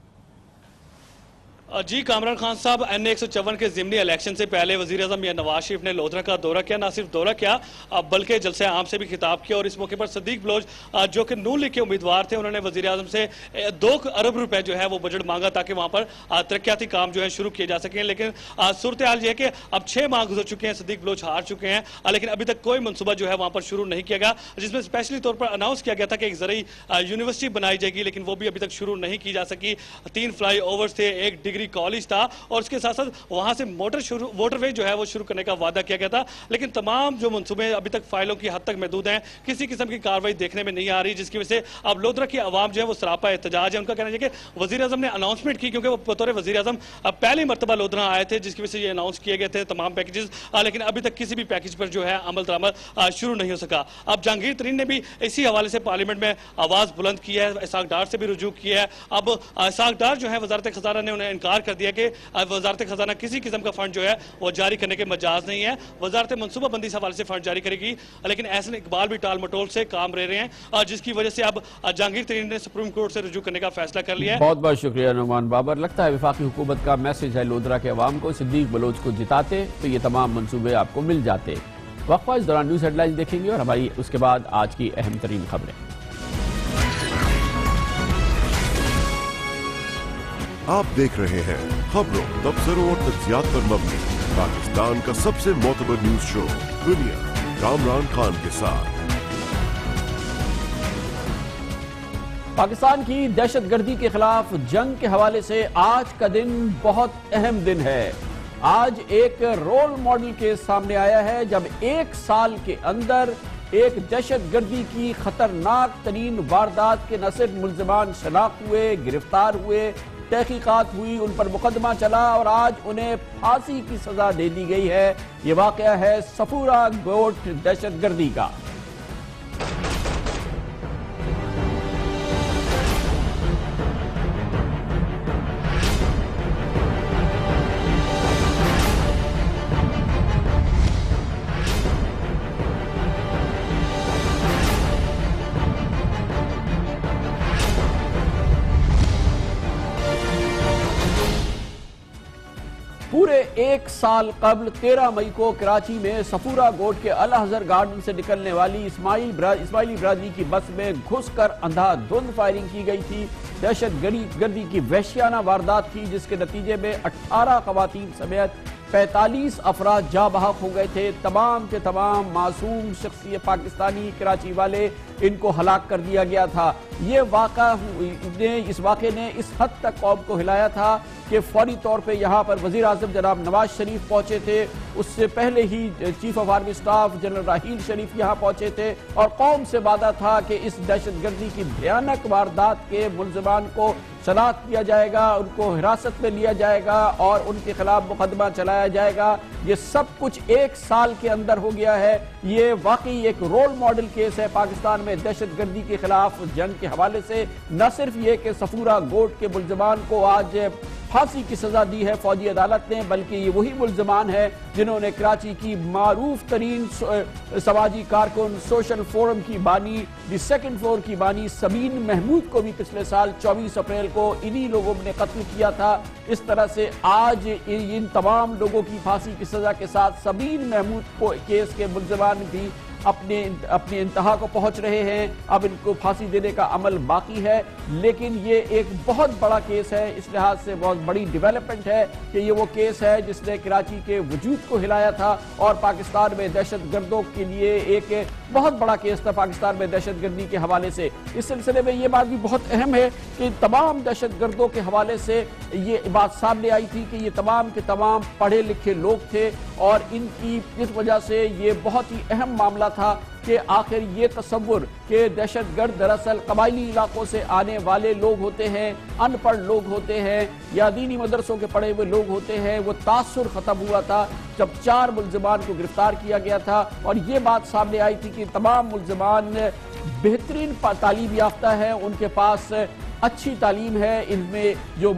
जी कामरान खान साहब, NA 154 के ज़िमनी इलेक्शन से पहले वज़ीर आज़म मियां नवाज शरीफ ने लोधरा का दौरा किया। ना सिर्फ दौरा किया बल्कि जलसे आम से भी खिताब किया और इस मौके पर सदीक बलोच जो कि नून लीग के उम्मीदवार थे उन्होंने वज़ीर आज़म से 2 अरब रुपए जो है वो बजट मांगा ताकि वहाँ पर तरक्याती काम जो है शुरू किए जा सकें। लेकिन सूरत हाल ये है कि अब 6 माह गुजर चुके हैं, सदीक बलोच हार चुके हैं, लेकिन अभी तक कोई मनसूबा जो है वहाँ पर शुरू नहीं किया गया, जिसमें स्पेशली तौर पर अनाउंस किया गया था कि एक ज़रूरी यूनिवर्सिटी बनाई जाएगी, लेकिन वो भी अभी तक शुरू नहीं की जा सकी। 3 फ्लाई ओवर्स थे, 1 डिग्री कॉलेज था और उसके साथ साथ वहां से मोटरवे जो है वो शुरू करने का वादा किया गया था, लेकिन तमाम जो मंसूबे अभी तक फाइलों की हद तक महदूद हैं, किसी किस्म की कार्रवाई देखने में नहीं आ रही, जिसकी वजह से अब लोधरा की आवाम जो है वो सरापा एहतजाज है। उनका कहना है कि वज़ीर आज़म ने अनाउंसमेंट की, क्योंकि वो बतौर वज़ीर आज़म अब पहली मरतबा लोधरा आए थे, जिसकी वजह से ये अनाउंस किए गए थे तमाम पैकेजेस, लेकिन अभी तक किसी भी पैकेज पर जो है अमल दरामद शुरू नहीं हो सका। अब जहांगीर तरीन ने भी इसी हवाले से पार्लियामेंट में आवाज बुलंद की है, इसाक डार से भी रुजू किया है। अब इसाक डार जो है वजारत खजाना ने उन्हें इनकार कर दिया कि वजारत खजाना किसी किस्म का फंड जो है वो जारी करने के मजाज नहीं है, वजारत मनसूबाबंदी से हवाले से फंड जारी करेगी, लेकिन एहसन इकबाल भी टाल मटोल से काम रह रहे हैं, जिसकी वजह से अब जहांगीर तरीन ने सुप्रीम कोर्ट से रुजू करने का फैसला कर लिया है। बहुत बहुत शुक्रिया नुमान बाबर। लगता है वफाकी हुकूमत का मैसेज है लोधरा के अवाम को, सिद्दीक बलोच को जिताते तो ये तमाम मनसूबे आपको मिल जाते। वक्फा इस दौरान न्यूज हेडलाइन देखेंगे और हमारी उसके बाद आज की अहम तरीन खबरें। आप देख रहे हैं खबरों, तबसरों और तज्जियात पर मबनी पाकिस्तान का सबसे मोतबर न्यूज शो दुनिया, कामरान खान के साथ। पाकिस्तान की दहशतगर्दी के खिलाफ जंग के हवाले से आज का दिन बहुत अहम दिन है। आज एक रोल मॉडल के सामने आया है जब 1 साल के अंदर एक दहशतगर्दी की खतरनाक तरीन वारदात के न सिर्फ मुल्जिमान शनाख्त हुए, गिरफ्तार हुए, तहकीकात हुई, उन पर मुकदमा चला और आज उन्हें फांसी की सजा दे दी गई है। ये वाकया है सफूरा गोट दहशतगर्दी का। पूरे 1 साल कबल 13 मई को कराची में सफूरा गोट के अल हज़र गार्डन से निकलने वाली इस्माइली बिरादरी की बस में घुसकर अंधाधुंध फायरिंग की गई थी। दहशतगर्दी की वहशियाना वारदात थी जिसके नतीजे में 18 खवातीन समेत 45 افراد جاں بحق ہو گئے تھے. تمام کے تمام معصوم شخصیت پاکستانی کراچی والے ان کو ہلاک کر دیا گیا تھا. اس واقعے نے اس حد تک قوم کو ہلایا تھا کہ فوری طور پہ یہاں پر وزیر اعظم جناب نواز شریف پہنچے تھے. اس سے پہلے ہی chief of army staff general Raheel Sharif یہاں پہنچے تھے اور قوم سے وعدہ تھا کہ اس دہشت گردی کی بھیانک واردات کے ملزمان کو شناخت کیا جائے گا, ان کو حراست میں لیا جائے گا اور ان کے خلاف مقدمہ چلایا جائے گا. یہ سب کچھ 1 سال کے اندر ہو گیا ہے. یہ واقعی ایک رول ماڈل کیس ہے پاکستان میں دہشت گردی کے خلاف جنگ کے حوالے سے. نہ صرف یہ کہ صفورہ گوٹ کے ملزمان کو آج پھانسی کی سزا دی ہے فوجی عدالت نے, بلکہ یہ وہی ملزمان ہیں جنہوں نے کراچی کی معروف ترین سماجی کارکن سوشل فورم کی بانی, دی سیکنڈ فلور کی بانی سمین محمود کو بھی پچھلے سال 24 اپریل کو انہی لوگوں نے قتل کیا تھا. اس طرح سے آج ان تمام لوگوں کی پھانسی کی سزا کے ساتھ سمین محمود کو کیس کے ملزمان بھی اپنے انتہا کو پہنچ رہے ہیں. اب ان کو پھانسی دینے کا عمل باقی ہے, لیکن یہ ایک بہت بڑا کیس ہے. اس لحاظ سے بہت بڑی ڈیولپمنٹ ہے کہ یہ وہ کیس ہے جس نے کراچی کے وجود کو ہلایا تھا اور پاکستان میں دہشت گردوں کے لیے ایک بہت بڑا کیس تھا پاکستان میں دہشت گردی کے حوالے سے. اس سلسلے میں یہ بات بھی بہت اہم ہے کہ تمام دہشت گردوں کے حوالے سے یہ بات سامنے آئی تھی کہ یہ تمام کے تمام پڑھے لکھے لوگ تھے اور ان کی اس وجہ سے یہ بہت ہی اہم معاملہ تھا کہ آخر یہ تصور کہ دہشت گرد دراصل قبائلی علاقوں سے آنے والے لوگ ہوتے ہیں, ان پڑھ لوگ ہوتے ہیں یا دینی مدرسوں کے پڑھے ہوئے لوگ ہوتے ہیں, وہ تاثر ختم ہوا تھا جب 4 ملزمان کو گرفتار کیا گیا تھا. اور یہ بات سامنے آئی تھی کہ تمام ملزمان بہترین تعلیم یافتہ ہیں, ان کے پاس اچھی تعلیم ہے. ان میں جو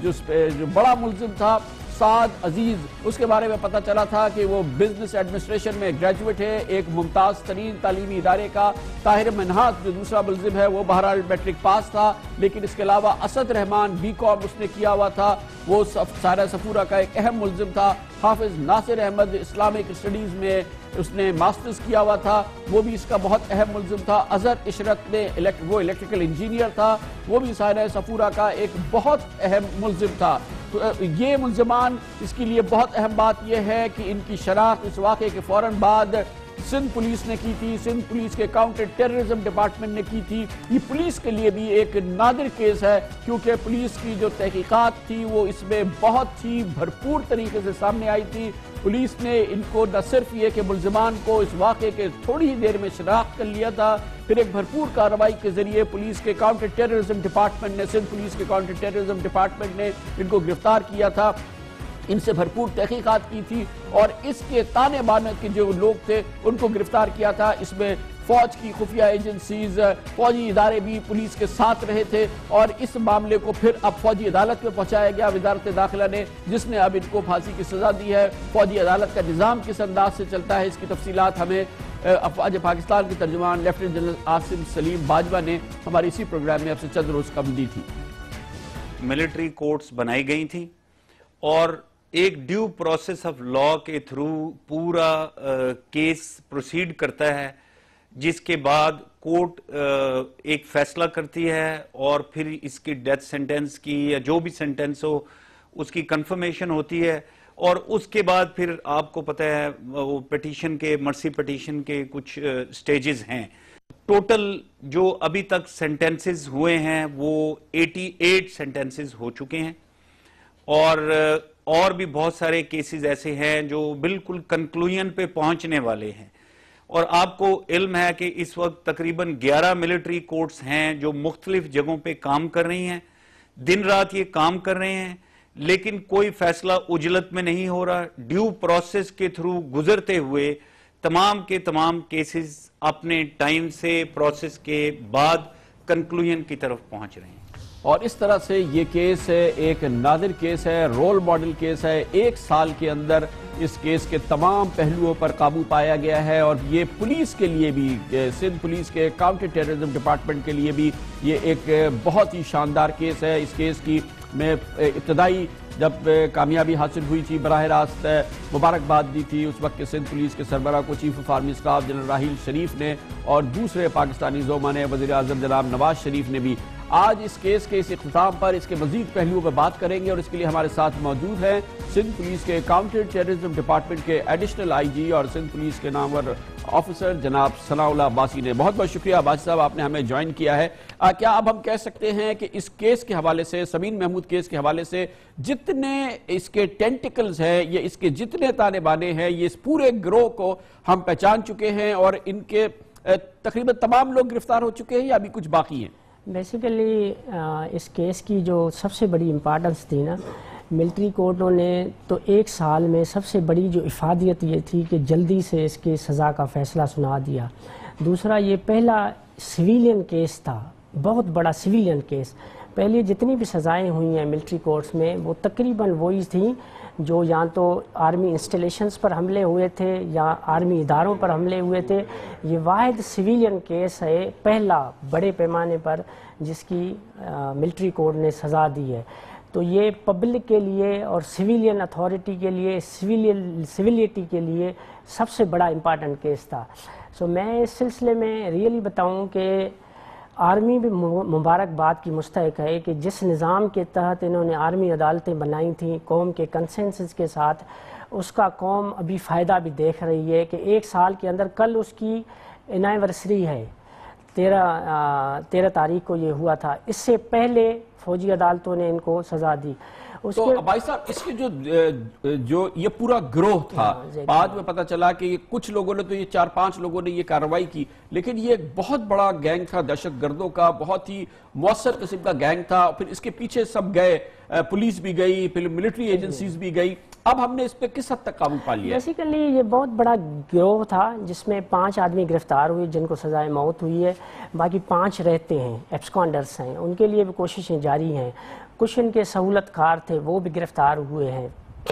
بڑا ملزم تھا سعد عزیز, اس کے بارے میں پتہ چلا تھا کہ وہ بزنس ایڈمنسٹریشن میں گریجویٹ ہے, ایک ممتاز ترین تعلیمی ادارے کا. طاہر منہاس جو دوسرا ملزم ہے وہ بہرحال میٹرک پاس تھا, لیکن اس کے علاوہ اسد رحمان BCom اس نے کیا ہوا تھا, وہ سارہ صفورہ کا ایک اہم ملزم تھا. حافظ ناصر احمد اسلامک اسٹڈیز میں اس نے ماسٹرز کیا ہوا تھا, وہ بھی اس کا بہت اہم ملزم تھا. اظہر عشرت نے وہ الیکٹریکل انجینئر تھا, وہ بھی سارہ صفورہ کا ایک بہت اہم ملزم تھا. تو یہ ملزمان, اس کے لیے بہت اہم بات یہ ہے کہ ان کی شناخت اس واقعے کے فوراً بعد سندھ پولیس نے کی تھی, سندھ پولیس کے کاؤنٹر ٹیررزم ڈپارٹمنٹ نے کی تھی. یہ پولیس کے لیے بھی ایک نادر کیس ہے کیونکہ پولیس کی جو تحقیقات تھی وہ اس میں بہت ہی بھرپور طریقے سے سامنے آئی تھی. پولیس نے ان کو نہ صرف یہ کہ ملزمان کو اس واقعے کے تھوڑی ہی دیر میں شناخت کر لیا تھا, پھر ایک بھرپور کارروائی کے ذریعے پولیس کے کاؤنٹر ٹیررزم ڈپارٹمنٹ نے, سندھ پولیس کے کاؤنٹر ٹیررزم ڈپارٹمنٹ نے ان کو گرفتار کیا تھا, ان سے بھرپور تحقیقات کی تھی اور اس کے تانے بانے کے جو لوگ تھے ان کو گرفتار کیا تھا. اس میں فوج کی خفیہ ایجنسیز, فوجی ادارے بھی پولیس کے ساتھ رہے تھے اور اس معاملے کو پھر اب فوجی عدالت میں پہنچایا گیا وزارت داخلہ نے, جس نے اب ان کو پھانسی کی سزا دی ہے. فوجی عدالت کا نظام کس انداز سے چلتا ہے اس کی تفصیلات ہمیں افواج پاکستان کے ترجمان لیفٹیننٹ جنرل عاصم سلیم باجوہ نے ہماری اسی پروگرام میں اب سے چند روز قبل دی تھی. ملٹری کورٹس بنائی گئی تھیں اور ایک ڈیو پروسیس آف لا کے تھرو پورا کیس پروسیڈ کرتا ہے, جس کے بعد کورٹ ایک فیصلہ کرتی ہے اور پھر اس کی ڈیتھ سینٹنس کی یا جو بھی سینٹنس ہو اس کی کنفرمیشن ہوتی ہے. اور اس کے بعد پھر آپ کو پتہ ہے وہ پیٹیشن کے, مرسی پیٹیشن کے کچھ سٹیجز ہیں. ٹوٹل جو ابھی تک سینٹنسز ہوئے ہیں وہ 88 سینٹنسز ہو چکے ہیں اور بھی بہت سارے کیسز ایسے ہیں جو بالکل کنکلوژن پہ پہنچنے والے ہیں. اور آپ کو علم ہے کہ اس وقت تقریباً 11 ملٹری کورٹس ہیں جو مختلف جگہوں پہ کام کر رہی ہیں, دن رات یہ کام کر رہے ہیں, لیکن کوئی فیصلہ عجلت میں نہیں ہو رہا. ڈیو پروسیس کے تھرو گزرتے ہوئے تمام کے تمام کیسز اپنے ٹائم سے پروسیس کے بعد کنکلوژن کی طرف پہنچ رہے ہیں. اور اس طرح سے یہ کیس ایک نادر کیس ہے, رول ماڈل کیس ہے. 1 سال کے اندر اس کیس کے تمام پہلوؤں پر قابو پایا گیا ہے اور یہ پولیس کے لیے بھی, سندھ پولیس کے کاؤنٹر ٹیررزم ڈپارٹمنٹ کے لیے بھی یہ ایک بہت ہی شاندار کیس ہے. اس کیس کی میں ابتدائی جب کامیابی حاصل ہوئی تھی براہ راست مبارکباد دی تھی اس وقت کے سندھ پولیس کے سربراہ کو, chief of army staff general Raheel Sharif نے اور دوسرے پاکستانی زعما نے, وزیر اعظم جناب نواز شریف نے بھی. آج اس کیس کے اس اختتام پر اس کے مزید پہلوؤں پر بات کریں گے، اور اس کے لیے ہمارے ساتھ موجود ہیں سندھ پولیس کے کاؤنٹر ٹیررزم ڈپارٹمنٹ کے ایڈیشنل آئی جی اور سندھ پولیس کے نامور آفیسر جناب ثناء اللہ عباسی نے۔ بہت بہت شکریہ عباسی صاحب، آپ نے ہمیں جوائن کیا ہے۔ کیا اب ہم کہہ سکتے ہیں کہ اس کیس کے حوالے سے، سمین محمود کیس کے حوالے سے، جتنے اس کے ٹینٹیکلز ہیں یا اس کے جتنے تانے بانے ہیں، یہ اس پورے گروہ کو ہم پہچان چکے ہیں اور ان کے تقریباً تمام لوگ گرفتار ہو چکے ہیں یا ابھی کچھ باقی ہیں؟ بیسیکلی اس کیس کی جو سب سے بڑی امپارٹنس تھی نا، ملٹری کورٹوں نے تو 1 سال میں سب سے بڑی جو افادیت یہ تھی کہ جلدی سے اس کی سزا کا فیصلہ سنا دیا۔ دوسرا، یہ پہلا سویلین کیس تھا، بہت بڑا سویلین کیس۔ پہلے جتنی بھی سزائیں ہوئی ہیں ملٹری کورٹس میں وہ تقریباً وہی تھیں جو یا تو آرمی انسٹالیشنز پر حملے ہوئے تھے یا آرمی اداروں پر حملے ہوئے تھے۔ یہ واحد سویلین کیس ہے، پہلا بڑے پیمانے پر جس کی ملٹری کورٹ نے سزا دی ہے۔ تو یہ پبلک کے لیے اور سویلین اتھارٹی کے لیے، سویلیٹی کے لیے سب سے بڑا امپارٹنٹ کیس تھا۔ سو میں اس سلسلے میں ریئلی بتاؤں کہ آرمی بھی مبارکباد کی مستحق ہے کہ جس نظام کے تحت انہوں نے آرمی عدالتیں بنائی تھیں قوم کے کنسنسس کے ساتھ، اس کا قوم ابھی فائدہ بھی دیکھ رہی ہے کہ 1 سال کے اندر، کل اس کی اینیورسری ہے، 13 تاریخ کو یہ ہوا تھا، اس سے پہلے فوجی عدالتوں نے ان کو سزا دی۔ تو بھائی صاحب، اس کے جو یہ پورا گروہ تھا، بعد میں پتہ چلا کہ یہ کچھ لوگوں نے تو یہ 4-5 لوگوں نے یہ کارروائی کی، لیکن یہ ایک بہت بڑا گینگ تھا، دہشت گردوں کا بہت ہی مؤثر قسم کا گینگ تھا۔ پھر اس کے پیچھے سب گئے، پولیس بھی گئی، پھر ملٹری ایجنسیز بھی گئی۔ اب ہم نے اس پہ کس حد تک قابو پا لیا؟ بیسیکلی یہ بہت بڑا گروہ تھا جس میں 5 آدمی گرفتار ہوئے جن کو سزائے موت ہوئی ہے، باقی 5 رہتے ہیں، ایبسکانڈرز ہیں، ان کے لیے بھی کوششیں جاری ہیں۔ کچھ ان کے سہولت کار تھے وہ بھی گرفتار ہوئے ہیں۔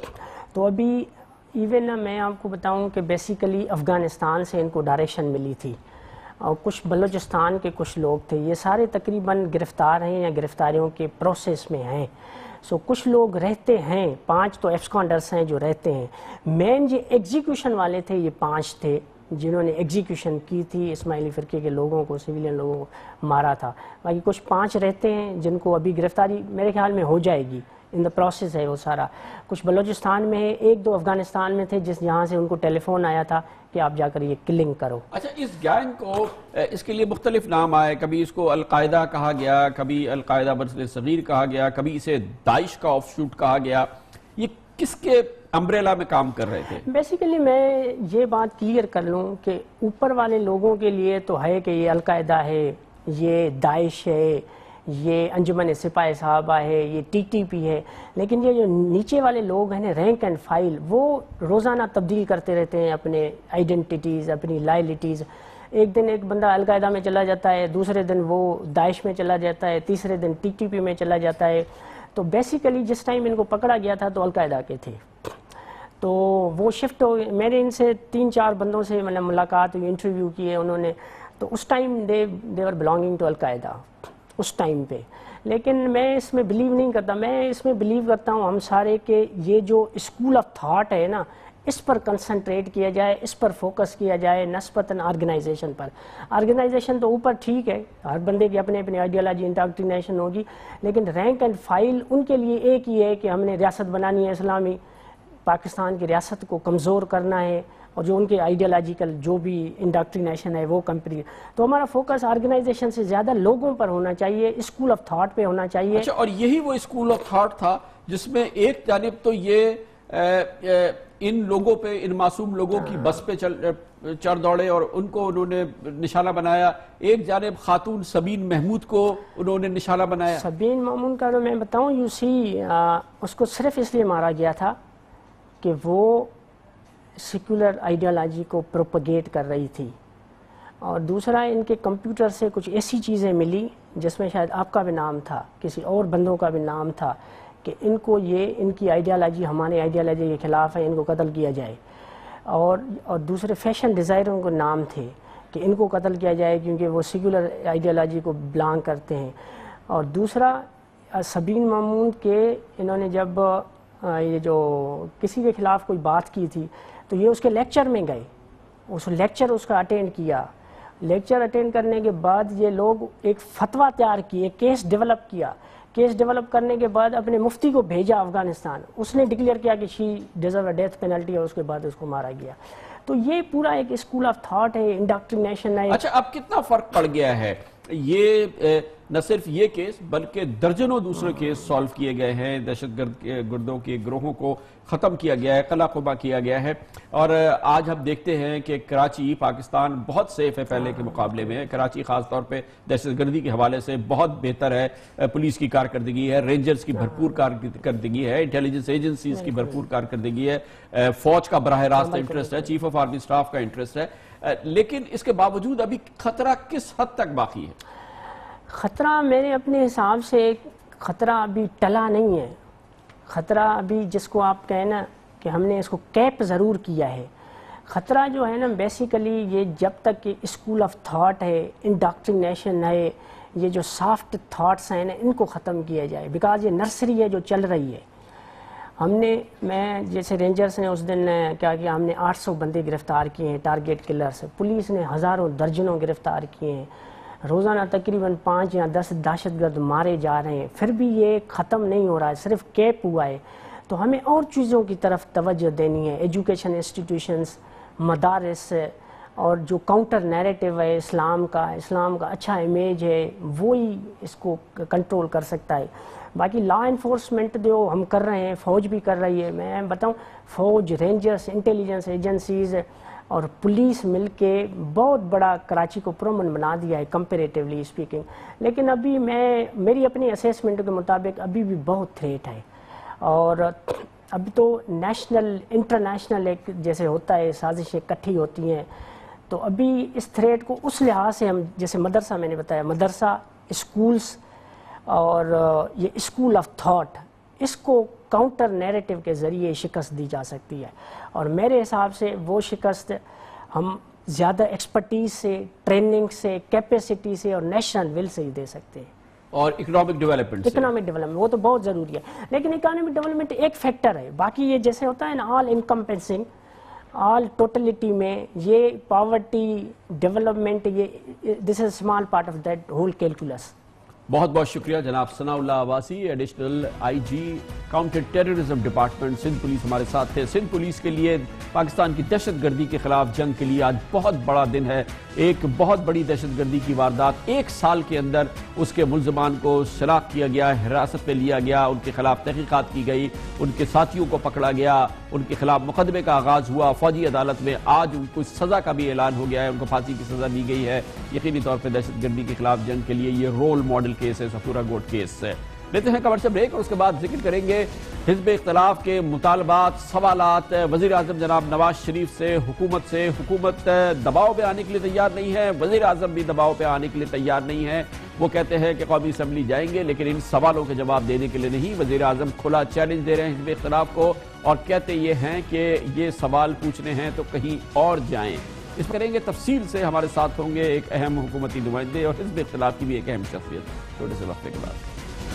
تو ابھی ایون میں آپ کو بتاؤں کہ بیسیکلی افغانستان سے ان کو ڈائریکشن ملی تھی اور کچھ بلوچستان کے کچھ لوگ تھے، یہ سارے تقریباً گرفتار ہیں یا گرفتاریوں کے پروسیس میں ہیں۔ سو کچھ لوگ رہتے ہیں، 5 تو ایبسکانڈرز ہیں جو رہتے ہیں۔ مین جو ایگزیکیوشن والے تھے یہ 5 تھے جنہوں نے ایگزیکیوشن کی تھی، اسماعیلی فرقے کے لوگوں کو، سویلین لوگوں کو مارا تھا۔ باقی کچھ 5 رہتے ہیں جن کو ابھی گرفتاری میرے خیال میں ہو جائے گی، ان دا پروسیس ہے وہ سارا۔ کچھ بلوچستان میں ہے، 1-2 افغانستان میں تھے جہاں سے ان کو ٹیلی فون آیا تھا کہ آپ جا کر یہ کلنگ کرو۔ اچھا، اس گینگ کو اس کے لیے مختلف نام آئے، کبھی اس کو القاعدہ کہا گیا، کبھی القاعدہ برسر صغیر کہا گیا، کبھی اسے داعش کا آف شوٹ کہا گیا۔ یہ کس کے امبریلا میں کام کر رہے تھے؟ بیسیکلی میں یہ بات کلیئر کر لوں کہ اوپر والے لوگوں کے لیے تو ہے کہ یہ القاعدہ ہے، یہ داعش ہے، یہ انجمن سپاہ صحابہ ہے، یہ TTP ہے، لیکن یہ جو نیچے والے لوگ ہیں رینک اینڈ فائل، وہ روزانہ تبدیل کرتے رہتے ہیں اپنے آئیڈینٹیٹیز، اپنی لائلٹیز۔ ایک دن ایک بندہ القاعدہ میں چلا جاتا ہے، دوسرے دن وہ داعش میں چلا جاتا ہے، تیسرے دن TTP میں چلا جاتا ہے۔ تو بیسیکلی جس ٹائم ان کو پکڑا گیا تھا تو القاعدہ کے تھے، تو وہ شفٹ ہو گئے۔ میرے ان سے 3-4 بندوں سے میں نے ملاقات ہوئی، انٹرویو کیے انہوں نے، تو اس time they were belonging to Al-Qaeda اس ٹائم پہ۔ لیکن میں اس میں بلیو نہیں کرتا، میں اس میں بلیو کرتا ہوں ہم سارے کہ یہ جو اسکول آف تھاٹ ہے نا، اس پر کنسنٹریٹ کیا جائے، اس پر فوکس کیا جائے نسبتاً آرگنائزیشن پر۔ آرگنائزیشن تو اوپر ٹھیک ہے، ہر بندے کی اپنے اپنے آئیڈیالوجی، انڈاکٹرینیشن ہوگی، لیکن رینک اینڈ فائل ان کے لیے ایک ہی ہے کہ ہم نے ریاست بنانی ہے اسلامی، پاکستان کی ریاست کو کمزور کرنا ہے، اور جو ان کے آئیڈیالوجیکل جو بھی انڈاکٹرینیشن ہے وہ کمپلیٹ۔ تو ہمارا فوکس آرگنائزیشن سے زیادہ لوگوں پر ہونا چاہیے، اسکول آف تھاٹ پہ ہونا چاہیے۔ اچھا، اور یہی وہ اسکول آف تھاٹ تھا جس میں ایک جانب تو یہ ان لوگوں پہ، ان معصوم لوگوں کی بس پہ چڑھ دوڑے اور ان کو انہوں نے نشانہ بنایا، ایک جانب خاتون سبین محمود کو انہوں نے نشانہ بنایا۔ سبین محمود کا میں بتاؤں، یو سی اس کو صرف اس لیے مارا گیا تھا کہ وہ سیکولر آئیڈیالوجی کو پروپگیٹ کر رہی تھی، اور دوسرا ان کے کمپیوٹر سے کچھ ایسی چیزیں ملی جس میں شاید آپ کا بھی نام تھا، کسی اور بندوں کا بھی نام تھا، کہ ان کو ان کی آئیڈیالوجی ہمارے آئیڈیالوجی کے خلاف ہے، ان کو قتل کیا جائے۔ اور دوسرے فیشن ڈیزائروں کو نام تھے کہ ان کو قتل کیا جائے کیونکہ وہ سیکولر آئیڈیالوجی کو بلانگ کرتے ہیں۔ اور دوسرا سبین محمود کے انہوں نے جب یہ جو کسی کے خلاف کوئی بات کی تھی تو یہ اس کے لیکچر میں گئے، اس لیکچر اس کا اٹینڈ کیا، لیکچر اٹینڈ کرنے کے بعد یہ لوگ ایک فتویٰ تیار کیے، کیس ڈیولپ کیا، کیس ڈیولپ کرنے کے بعد اپنے مفتی کو بھیجا افغانستان، اس نے ڈکلیئر کیا کہ she deserve a death penalty, اور اس کے بعد اس کو مارا گیا. تو یہ پورا ایک اسکول آف تھاٹ ہے، انڈکٹرینیشن ہے. اچھا اب کتنا فرق پڑ گیا ہے؟ یہ نہ صرف یہ کیس بلکہ درجنوں دوسرے کیس سالو کیے گئے ہیں، دہشت گردوں کے گروہوں کو ختم کیا گیا ہے، قلع قبا کیا گیا ہے. اور آج ہم دیکھتے ہیں کہ کراچی پاکستان بہت سیف ہے پہلے کے مقابلے میں. کراچی خاص طور پہ دہشت گردی کے حوالے سے بہت بہتر ہے. پولیس کی کارکردگی ہے، رینجرز کی بھرپور کارکردگی ہے، انٹیلیجنس ایجنسیز کی بھرپور کارکردگی ہے، فوج کا براہ راست انٹرسٹ ہے، چیف آف آرمی سٹاف کا انٹرسٹ ہے. لیکن اس کے باوجود ابھی خطرہ کس حد تک باقی ہے؟ خطرہ میرے اپنے حساب سے خطرہ ابھی ٹلا نہیں ہے. خطرہ ابھی جس کو آپ کہیں نا کہ ہم نے اس کو کیپ ضرور کیا ہے. خطرہ جو ہے نا بیسیکلی یہ جب تک کہ اسکول آف تھاٹ ہے، انڈکٹرینیشن ہے، یہ جو سافٹ تھاٹس ہیں نا ان کو ختم کیا جائے، بیکاز یہ نرسری ہے جو چل رہی ہے. میں جیسے رینجرز نے اس دن کیا کیا، ہم نے 800 بندے گرفتار کیے ہیں ٹارگیٹ کلرز، پولیس نے ہزاروں درجنوں گرفتار کیے ہیں، روزانہ تقریباً 5 یا 10 دہشت گرد مارے جا رہے ہیں، پھر بھی یہ ختم نہیں ہو رہا ہے، صرف کیپ ہوا ہے. تو ہمیں اور چیزوں کی طرف توجہ دینی ہے، ایجوکیشن انسٹیٹیوشنز، مدارس، اور جو کاؤنٹر نیریٹو ہے اسلام کا اچھا امیج ہے وہی اس کو کنٹرول کر سکتا ہے. باقی لا انفورسمنٹ جو ہم کر رہے ہیں، فوج بھی کر رہی ہے. میں بتاؤں فوج، رینجرز، انٹیلیجنس ایجنسیز اور پولیس مل کے بہت بڑا کراچی کو پرامن بنا دیا ہے کمپیریٹیولی اسپیکنگ. لیکن ابھی میری اپنی اسیسمنٹ کے مطابق ابھی بھی بہت تھریٹ ہے. اور ابھی تو نیشنل انٹرنیشنل ایک جیسے ہوتا ہے سازشیں اکٹھی ہوتی ہیں، تو ابھی اس تھریٹ کو اس لحاظ سے ہم جیسے مدرسہ میں نے بتایا، مدرسہ، اسکولز اور یہ اسکول آف تھاٹ، اس کو کاؤنٹر نیریٹو کے ذریعے شکست دی جا سکتی ہے. اور میرے حساب سے وہ شکست ہم زیادہ ایکسپرٹیز سے، ٹریننگ سے، کیپیسٹی سے اور نیشنل ول سے ہی دے سکتے ہیں. اور اکنامک ڈیولپمنٹ وہ تو بہت ضروری ہے. لیکن اکنامک ڈیولپمنٹ ایک فیکٹر ہے، باقی یہ جیسے ہوتا ہے نا آل انکمپنسنگ، آل ٹوٹلٹی میں یہ پاورٹی ڈیولپمنٹ، یہ this is small part of that whole calculus. بہت بہت شکریہ جناب Sanaullah Abbasi, additional I G counter terrorism department Sindh police ہمارے ساتھ تھے. سندھ پولیس کے لیے پاکستان کی دہشت گردی کے خلاف جنگ کے لیے آج بہت بڑا دن ہے. ایک بہت بڑی دہشت گردی کی واردات، 1 سال کے اندر اس کے ملزمان کو شناخت کیا گیا، حراست میں لیا گیا، ان کے خلاف تحقیقات کی گئی، ان کے ساتھیوں کو پکڑا گیا، ان کے خلاف مقدمے کا آغاز ہوا فوجی عدالت میں. آج ان کو سزا کا بھی اعلان ہو گیا ہے، ان کو پھانسی کی سزا دی گئی ہے. یقینی طور پہ دہشت گردی کے خلاف جنگ کے لیے یہ رول ماڈل کیس ہے، سفورہ گوٹ کیس ہے. لیتے ہیں کمرشل بریک اور اس کے بعد ذکر کریں گے حزب اختلاف کے مطالبات، سوالات. وزیر اعظم جناب نواز شریف سے حکومت دباؤ پہ آنے کے لیے تیار نہیں ہے، وزیر اعظم بھی دباؤ پہ آنے کے لیے تیار نہیں ہے. وہ کہتے ہیں کہ قومی اسمبلی جائیں گے لیکن ان سوالوں کے جواب دینے کے لیے نہیں. وزیر اعظم کھلا چیلنج دے رہے ہیں حزب اختلاف کو اور کہتے یہ ہیں کہ یہ سوال پوچھنے ہیں تو کہیں اور جائیں. اس کریں گے تفصیل سے. ہمارے ساتھ ہوں گے ایک اہم حکومتی نمائندے اور حزب اختلاف کی بھی ایک اہم شخصیت. چھوٹے سے وقفے کے بعد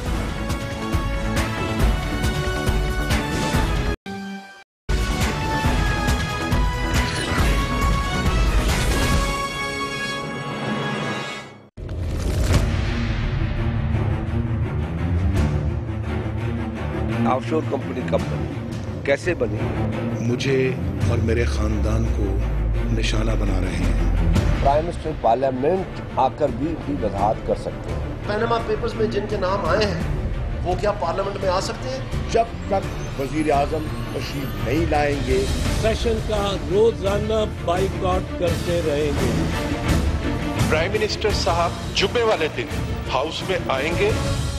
آف شور کمپنی کب بنی، کیسے بنی؟ مجھے اور میرے خاندان کو نشانہ بنا رہے ہیں. پرائم منسٹر پارلیمنٹ آ کر بھی وضاحت کر سکتے ہیں. پیناما پیپرز میں جن کے نام آئے ہیں وہ کیا پارلیمنٹ میں آ سکتے ہیں؟ جب تک وزیر اعظم تشریف نہیں لائیں گے سیشن کا روزانہ بائیکاٹ کرتے رہیں گے. پرائم منسٹر صاحب جمعے والے دن ہاؤس میں آئیں گے.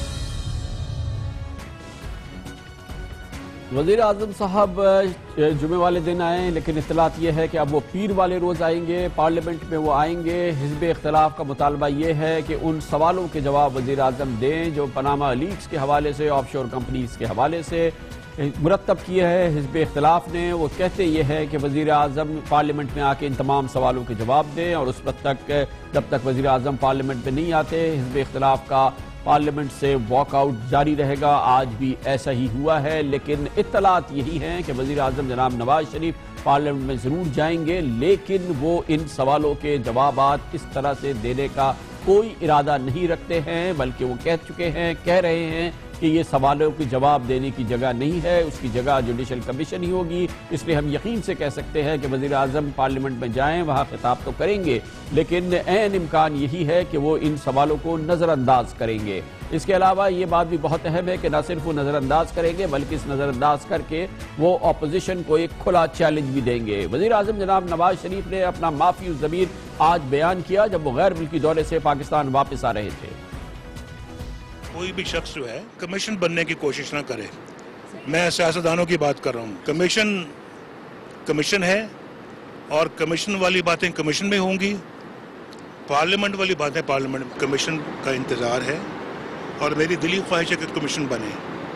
وزیر اعظم صاحب جمعے والے دن آئیں لیکن اطلاعات یہ ہے کہ اب وہ پیر والے روز آئیں گے، پارلیمنٹ میں وہ آئیں گے. حزب اختلاف کا مطالبہ یہ ہے کہ ان سوالوں کے جواب وزیر اعظم دیں جو پاناما لیکس کے حوالے سے، آف شور کمپنیز کے حوالے سے مرتب کیا ہے حزب اختلاف نے. وہ کہتے یہ ہے کہ وزیر اعظم پارلیمنٹ میں آ کے ان تمام سوالوں کے جواب دیں اور اس وقت تک جب تک وزیر اعظم پارلیمنٹ میں نہیں آتے حزب اختلاف کا پارلیمنٹ سے واک آؤٹ جاری رہے گا. آج بھی ایسا ہی ہوا ہے, لیکن اطلاعات یہی ہیں کہ وزیر اعظم جناب نواز شریف پارلیمنٹ میں ضرور جائیں گے, لیکن وہ ان سوالوں کے جوابات اس طرح سے دینے کا کوئی ارادہ نہیں رکھتے ہیں, بلکہ وہ کہہ رہے ہیں کہ یہ سوالوں کے جواب دینے کی جگہ نہیں ہے, اس کی جگہ جوڈیشل کمیشن ہی ہوگی. اس لیے ہم یقین سے کہہ سکتے ہیں کہ وزیر اعظم پارلیمنٹ میں جائیں, وہاں خطاب تو کریں گے, لیکن عین امکان یہی ہے کہ وہ ان سوالوں کو نظر انداز کریں گے. اس کے علاوہ یہ بات بھی بہت اہم ہے کہ نہ صرف وہ نظر انداز کریں گے, بلکہ اس نظر انداز کر کے وہ اپوزیشن کو ایک کھلا چیلنج بھی دیں گے. وزیر اعظم جناب نواز شریف نے اپنا معافی الضمیر آج بیان کیا جب وہ غیر ملکی دورے سے پاکستان واپس آ رہے تھے. کوئی بھی شخص جو ہے کمیشن بننے کی کوشش نہ کرے. میں سیاستدانوں کی بات کر رہا ہوں. کمیشن ہے, اور کمیشن والی باتیں کمیشن میں ہوں گی, پارلیمنٹ والی باتیں پارلیمنٹ. کمیشن کا انتظار ہے, اور میری دلی خواہش ہے کہ کمیشن بنے.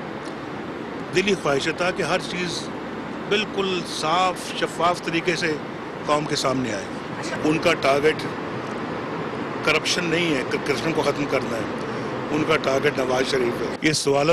دلی خواہش تھا کہ ہر چیز بالکل صاف شفاف طریقے سے قوم کے سامنے آئے. ان کا ٹارگٹ کرپشن نہیں ہے, کرپشن کو ختم کرنا ہے. ان کا ٹارگٹ نواز شریف ہے. یہ سوال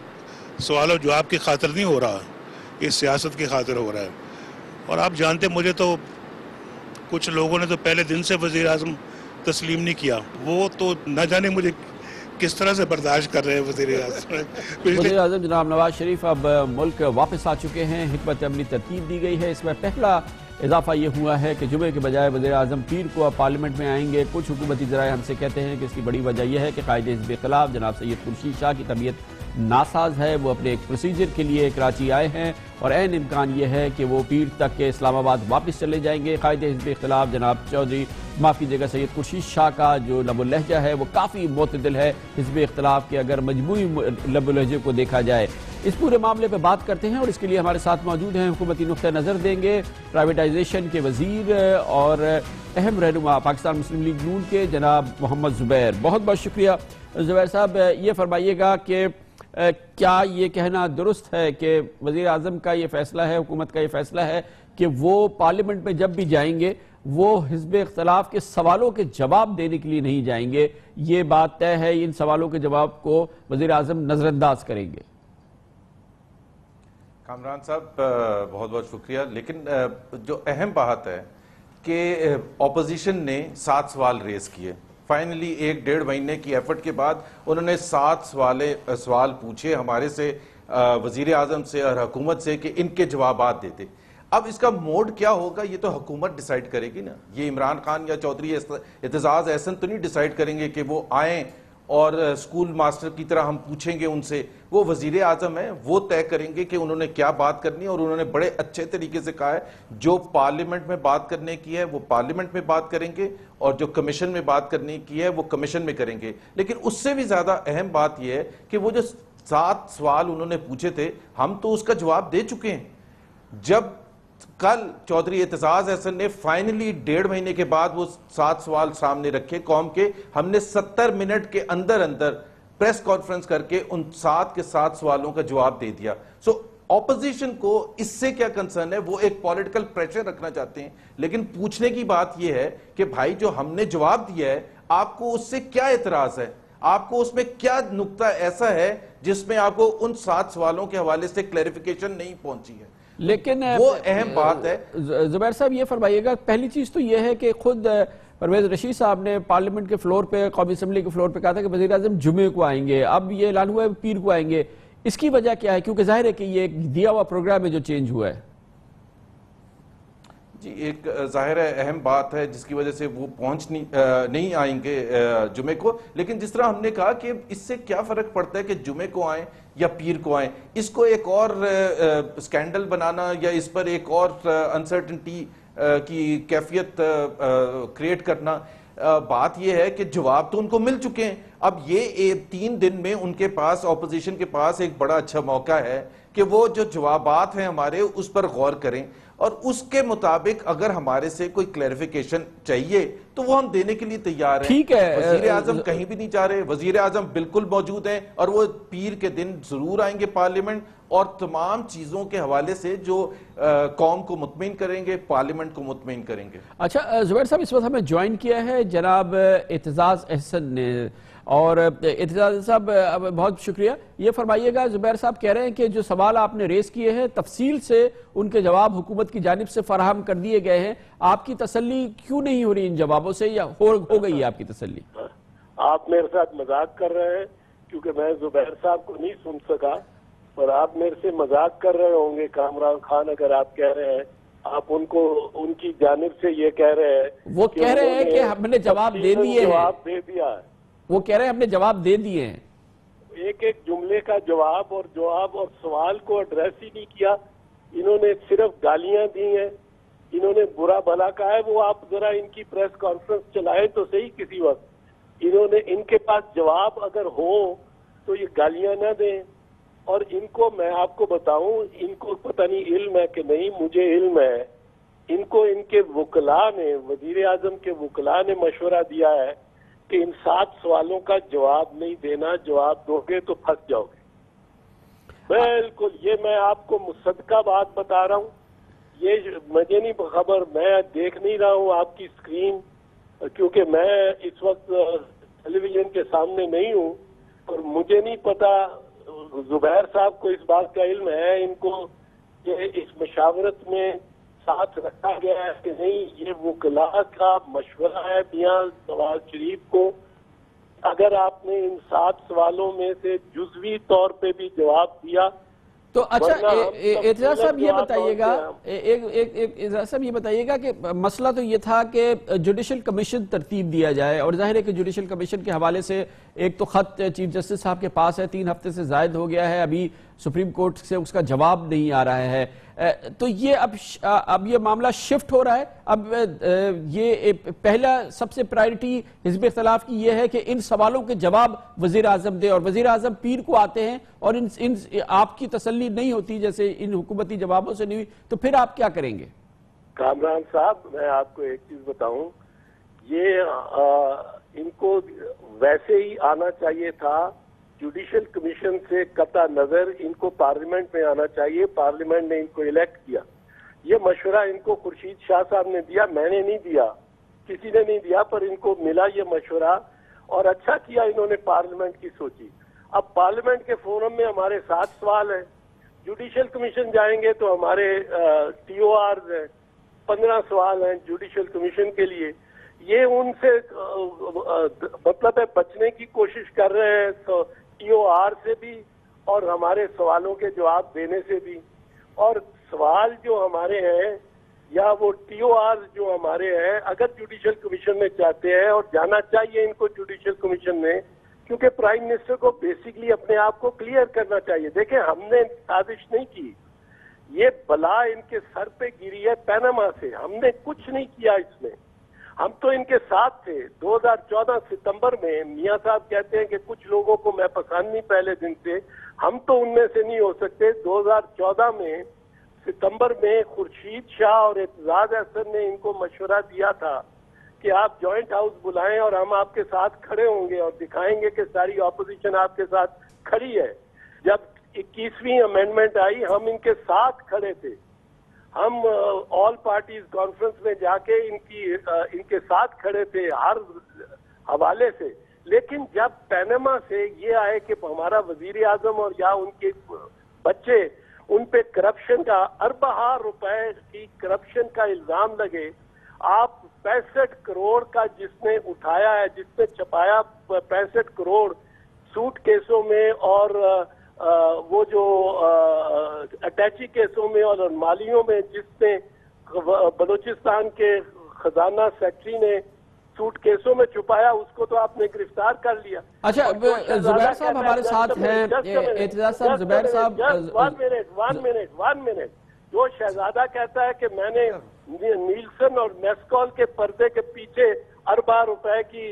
و جواب کی خاطر نہیں ہو رہا, یہ سیاست کی خاطر ہو رہا ہے. اور آپ جانتے, مجھے تو کچھ لوگوں نے تو پہلے دن سے وزیر اعظم تسلیم نہیں کیا. وہ تو نہ جانے مجھے کس طرح سے برداشت کر رہے ہیں وزیر اعظم. وزیر اعظم جناب نواز شریف اب ملک واپس آ چکے ہیں. حکمت عملی ترتیب دی گئی ہے. اس میں پہلا اضافہ یہ ہوا ہے کہ جمعے کے بجائے وزیر اعظم پیر کو اب پارلیمنٹ میں آئیں گے. کچھ حکومتی ذرائع ہم سے کہتے ہیں کہ اس کی بڑی وجہ یہ ہے کہ قائد حزب اختلاف جناب سید خورشید شاہ کی طبیعت ناساز ہے. وہ اپنے ایک پروسیجر کے لیے کراچی آئے ہیں, اور عین امکان یہ ہے کہ وہ پیر تک کے اسلام آباد واپس چلے جائیں گے. قائد حزب اختلاف جناب معاف کیجیے گا سید خورشید شاہ کا جو لب و لہجہ ہے وہ کافی معتدل ہے حزب اختلاف کے اگر مجموعی لب و لہجے کو دیکھا جائے. اس پورے معاملے پہ بات کرتے ہیں, اور اس کے لیے ہمارے ساتھ موجود ہیں, حکومتی نقطہ نظر دیں گے پرائیویٹائزیشن کے وزیر اور اہم رہنما پاکستان مسلم لیگ نون کے جناب محمد زبیر. بہت بہت شکریہ زبیر صاحب. یہ فرمائیے گا کہ کیا یہ کہنا درست ہے کہ وزیر اعظم کا یہ فیصلہ ہے, حکومت کا یہ فیصلہ ہے کہ وہ پارلیمنٹ میں جب بھی جائیں گے وہ حزب اختلاف کے سوالوں کے جواب دینے کے لیے نہیں جائیں گے, یہ بات طے ہے, ان سوالوں کے جواب کو وزیر اعظم نظر انداز کریں گے؟ کامران صاحب بہت بہت شکریہ. لیکن جو اہم بات ہے کہ اپوزیشن نے 7 سوال ریز کیے. فائنلی 1-1.5 مہینے کی ایفرٹ کے بعد انہوں نے 7 سوال پوچھے ہمارے سے, وزیر اعظم سے اور حکومت سے کہ ان کے جوابات دیتے. اب اس کا موڈ کیا ہوگا یہ تو حکومت ڈیسائیڈ کرے گی نا. یہ عمران خان یا چودھری اعتزاز احسن تو نہیں ڈیسائیڈ کریں گے کہ وہ آئیں اور اسکول ماسٹر کی طرح ہم پوچھیں گے ان سے. وہ وزیر اعظم ہیں, وہ طے کریں گے کہ انہوں نے کیا بات کرنی ہے, اور انہوں نے بڑے اچھے طریقے سے کہا ہے جو پارلیمنٹ میں بات کرنے کی ہے وہ پارلیمنٹ میں بات کریں گے, اور جو کمیشن میں بات کرنے کی ہے وہ کمیشن میں کریں گے. لیکن اس سے بھی زیادہ اہم بات یہ ہے کہ وہ جو 7 سوال انہوں نے پوچھے تھے ہم تو اس کا جواب دے چکے ہیں. جب کل چودھری اعتزاز احسن نے فائنلی 1.5 مہینے کے بعد وہ 7 سوال سامنے رکھے قوم کے, ہم نے 70 منٹ کے اندر پریس کانفرنس کر کے ان 7 کے 7 سوالوں کا جواب دے دیا. سو اپوزیشن کو اس سے کیا کنسرن ہے, وہ ایک پولیٹیکل پریشر رکھنا چاہتے ہیں, لیکن پوچھنے کی بات یہ ہے کہ بھائی جو ہم نے جواب دیا ہے آپ کو اس سے کیا اعتراض ہے, آپ کو اس میں کیا نقطہ ایسا ہے جس میں آپ کو ان 7 سوالوں کے حوالے سے کلیریفیکیشن نہیں پہنچی ہے. لیکن وہ اہم بات ہے. زبیر صاحب یہ فرمائیے گا, پہلی چیز تو یہ ہے کہ خود پرویز رشید صاحب نے پارلیمنٹ کے فلور پہ, قومی اسمبلی کے فلور پہ کہا تھا کہ وزیر اعظم جمعے کو آئیں گے. اب یہ اعلان ہوا ہے پیر کو آئیں گے, اس کی وجہ کیا ہے؟ کیونکہ ظاہر ہے کہ یہ ایک دیا ہوا پروگرام ہے جو چینج ہوا ہے. جی ایک ظاہر ہے اہم بات ہے جس کی وجہ سے وہ نہیں آئیں گے جمعے کو. لیکن جس طرح ہم نے کہا کہ اس سے کیا فرق پڑتا ہے کہ جمعے کو آئیں یا پیر کو آئیں, اس کو ایک اور سکینڈل بنانا یا اس پر ایک اور انسرٹنٹی کی کیفیت کریٹ کرنا. بات یہ ہے کہ جواب تو ان کو مل چکے ہیں. اب یہ 3 دن میں ان کے پاس, اپوزیشن کے پاس ایک بڑا اچھا موقع ہے کہ وہ جو جوابات ہیں ہمارے اس پر غور کریں, اور اس کے مطابق اگر ہمارے سے کوئی کلیریفیکیشن چاہیے تو وہ ہم دینے کے لیے تیار ہیں. ٹھیک ہے, وزیر اعظم کہیں بھی نہیں جا رہے, وزیر اعظم بالکل موجود ہیں, اور وہ پیر کے دن ضرور آئیں گے پارلیمنٹ, اور تمام چیزوں کے حوالے سے جو قوم کو مطمئن کریں گے, پارلیمنٹ کو مطمئن کریں گے. اچھا زبیر صاحب, اس وقت ہمیں جوائن کیا ہے جناب اعتزاز احسن نے. اور اعتزاز صاحب بہت شکریہ. یہ فرمائیے گا، زبیر صاحب کہہ رہے ہیں کہ جو سوال آپ نے ریز کیے ہیں تفصیل سے ان کے جواب حکومت کی جانب سے فراہم کر دیے گئے ہیں، آپ کی تسلی کیوں نہیں ہو رہی ان جوابوں سے، یا ہو گئی ہے آپ کی تسلی؟ آپ میرے ساتھ مذاق کر رہے ہیں کیونکہ میں زبیر صاحب کو نہیں سن سکا، اور آپ میرے سے مذاق کر رہے ہوں گے کامران خان اگر آپ کہہ رہے ہیں، آپ ان کو ان کی جانب سے یہ کہہ رہے ہیں. وہ کہہ رہے ہیں کہ ہم نے جواب دے دیے ہیں. جواب دے دیا ہے. وہ کہہ رہے ہیں ہم نے جواب دے دیے ہیں. ایک ایک جملے کا جواب اور سوال کو ایڈریس ہی نہیں کیا. انہوں نے صرف گالیاں دی ہیں، انہوں نے برا بھلا کہا ہے. وہ آپ ذرا ان کی پریس کانفرنس چلائیں تو صحیح کسی وقت. انہوں نے ان کے پاس جواب اگر ہو تو یہ گالیاں نہ دیں. اور ان کو میں آپ کو بتاؤں، ان کو پتہ نہیں علم ہے کہ نہیں، مجھے علم ہے. ان کو ان کے وکلاء نے، وزیر اعظم کے وکلاء نے مشورہ دیا ہے کہ ان 7 سوالوں کا جواب نہیں دینا، جواب دو گے تو پھنس جاؤ گے. بالکل، یہ میں آپ کو مصدقہ بات بتا رہا ہوں. یہ مجھے نہیں خبر، میں دیکھ نہیں رہا ہوں آپ کی اسکرین کیونکہ میں اس وقت ٹیلی ویژن کے سامنے نہیں ہوں، اور مجھے نہیں پتا زبیر صاحب کو اس بات کا علم ہے ان کو کہ اس مشاورت میں ساتھ رکھا گیا ہے کہ نہیں. یہ وکلاء کا مشورہ ہے میاں نواز شریف کو. اگر آپ نے ان 7 سوالوں میں سے جزوی طور پہ بھی جواب دیا تو اچھا اعتزاز صاحب یہ بتائیے گا، اعتزاز صاحب یہ بتائیے گا کہ مسئلہ تو یہ تھا کہ جوڈیشل کمیشن ترتیب دیا جائے، اور ظاہر ہے کہ جوڈیشل کمیشن کے حوالے سے ایک تو خط چیف جسٹس صاحب کے پاس ہے، 3 ہفتے سے زائد ہو گیا ہے، ابھی سپریم کورٹ سے اس کا جواب نہیں آ رہا ہے. تو یہ اب یہ معاملہ شفٹ ہو رہا ہے. اب یہ پہلا سب سے پرائرٹی حزب اختلاف کی یہ ہے کہ ان سوالوں کے جواب وزیر اعظم دے، اور وزیر اعظم پیر کو آتے ہیں اور ان آپ کی تسلی نہیں ہوتی جیسے ان حکومتی جوابوں سے نہیں ہوئی، تو پھر آپ کیا کریں گے؟ کامران صاحب میں آپ کو ایک چیز بتاؤں، یہ ان کو ویسے ہی آنا چاہیے تھا. جوڈیشل کمیشن سے قطع نظر ان کو پارلیمنٹ میں آنا چاہیے. پارلیمنٹ نے ان کو الیکٹ کیا. یہ مشورہ ان کو خورشید شاہ صاحب نے دیا، میں نے نہیں دیا، کسی نے نہیں دیا، پر ان کو ملا یہ مشورہ، اور اچھا کیا انہوں نے پارلیمنٹ کی سوچی. اب پارلیمنٹ کے فورم میں ہمارے 7 سوال ہیں، جوڈیشل کمیشن جائیں گے تو ہمارے ٹی او آرز ہیں، 15 سوال ہیں جوڈیشل کمیشن کے لیے. یہ ان سے مطلب ہے بچنے کی کوشش کر رہے ہیں ٹی او آر سے بھی اور ہمارے سوالوں کے جواب دینے سے بھی. اور سوال جو ہمارے ہیں یا وہ ٹی او آر جو ہمارے ہیں، اگر جوڈیشل کمیشن میں چاہتے ہیں، اور جانا چاہیے ان کو جوڈیشل کمیشن میں، کیونکہ پرائم منسٹر کو بیسیکلی اپنے آپ کو کلیئر کرنا چاہیے. دیکھیں ہم نے سازش نہیں کی، یہ بلا ان کے سر پہ گری ہے پیناما سے. ہم نے کچھ نہیں کیا اس میں، ہم تو ان کے ساتھ تھے. 2014 ستمبر میں میاں صاحب کہتے ہیں کہ کچھ لوگوں کو میں پسند نہیں پہلے دن سے، ہم تو ان میں سے نہیں ہو سکتے. 2014 میں ستمبر میں خورشید شاہ اور اعتزاز احسن نے ان کو مشورہ دیا تھا کہ آپ جوائنٹ ہاؤس بلائیں اور ہم آپ کے ساتھ کھڑے ہوں گے اور دکھائیں گے کہ ساری اپوزیشن آپ کے ساتھ کھڑی ہے. جب 21ویں امینڈمنٹ آئی ہم ان کے ساتھ کھڑے تھے، ہم آل پارٹیز کانفرنس میں جا کے ان کے ساتھ کھڑے تھے ہر حوالے سے. لیکن جب پیناما سے یہ آئے کہ ہمارا وزیر اعظم اور یا ان کے بچے ان پہ کرپشن کا اربہ روپے کی کرپشن کا الزام لگے، آپ 65 کروڑ کا جس نے اٹھایا ہے، جس نے چھپایا 65 کروڑ سوٹ کیسوں میں اور وہ جو اٹیچی کیسوں میں اور مالیوں میں، جس نے بلوچستان کے خزانہ سیکٹری نے سوٹ کیسوں میں چھپایا، اس کو تو آپ نے گرفتار کر لیا. اچھا زبیر صاحب ہمارے ساتھ ہیں، اعتزاز صاحب، زبیر صاحب. 1 منٹ. جو شہزادہ کہتا ہے کہ میں نے نیلسن اور نیسکول کے پردے کے پیچھے اربہ روپے کی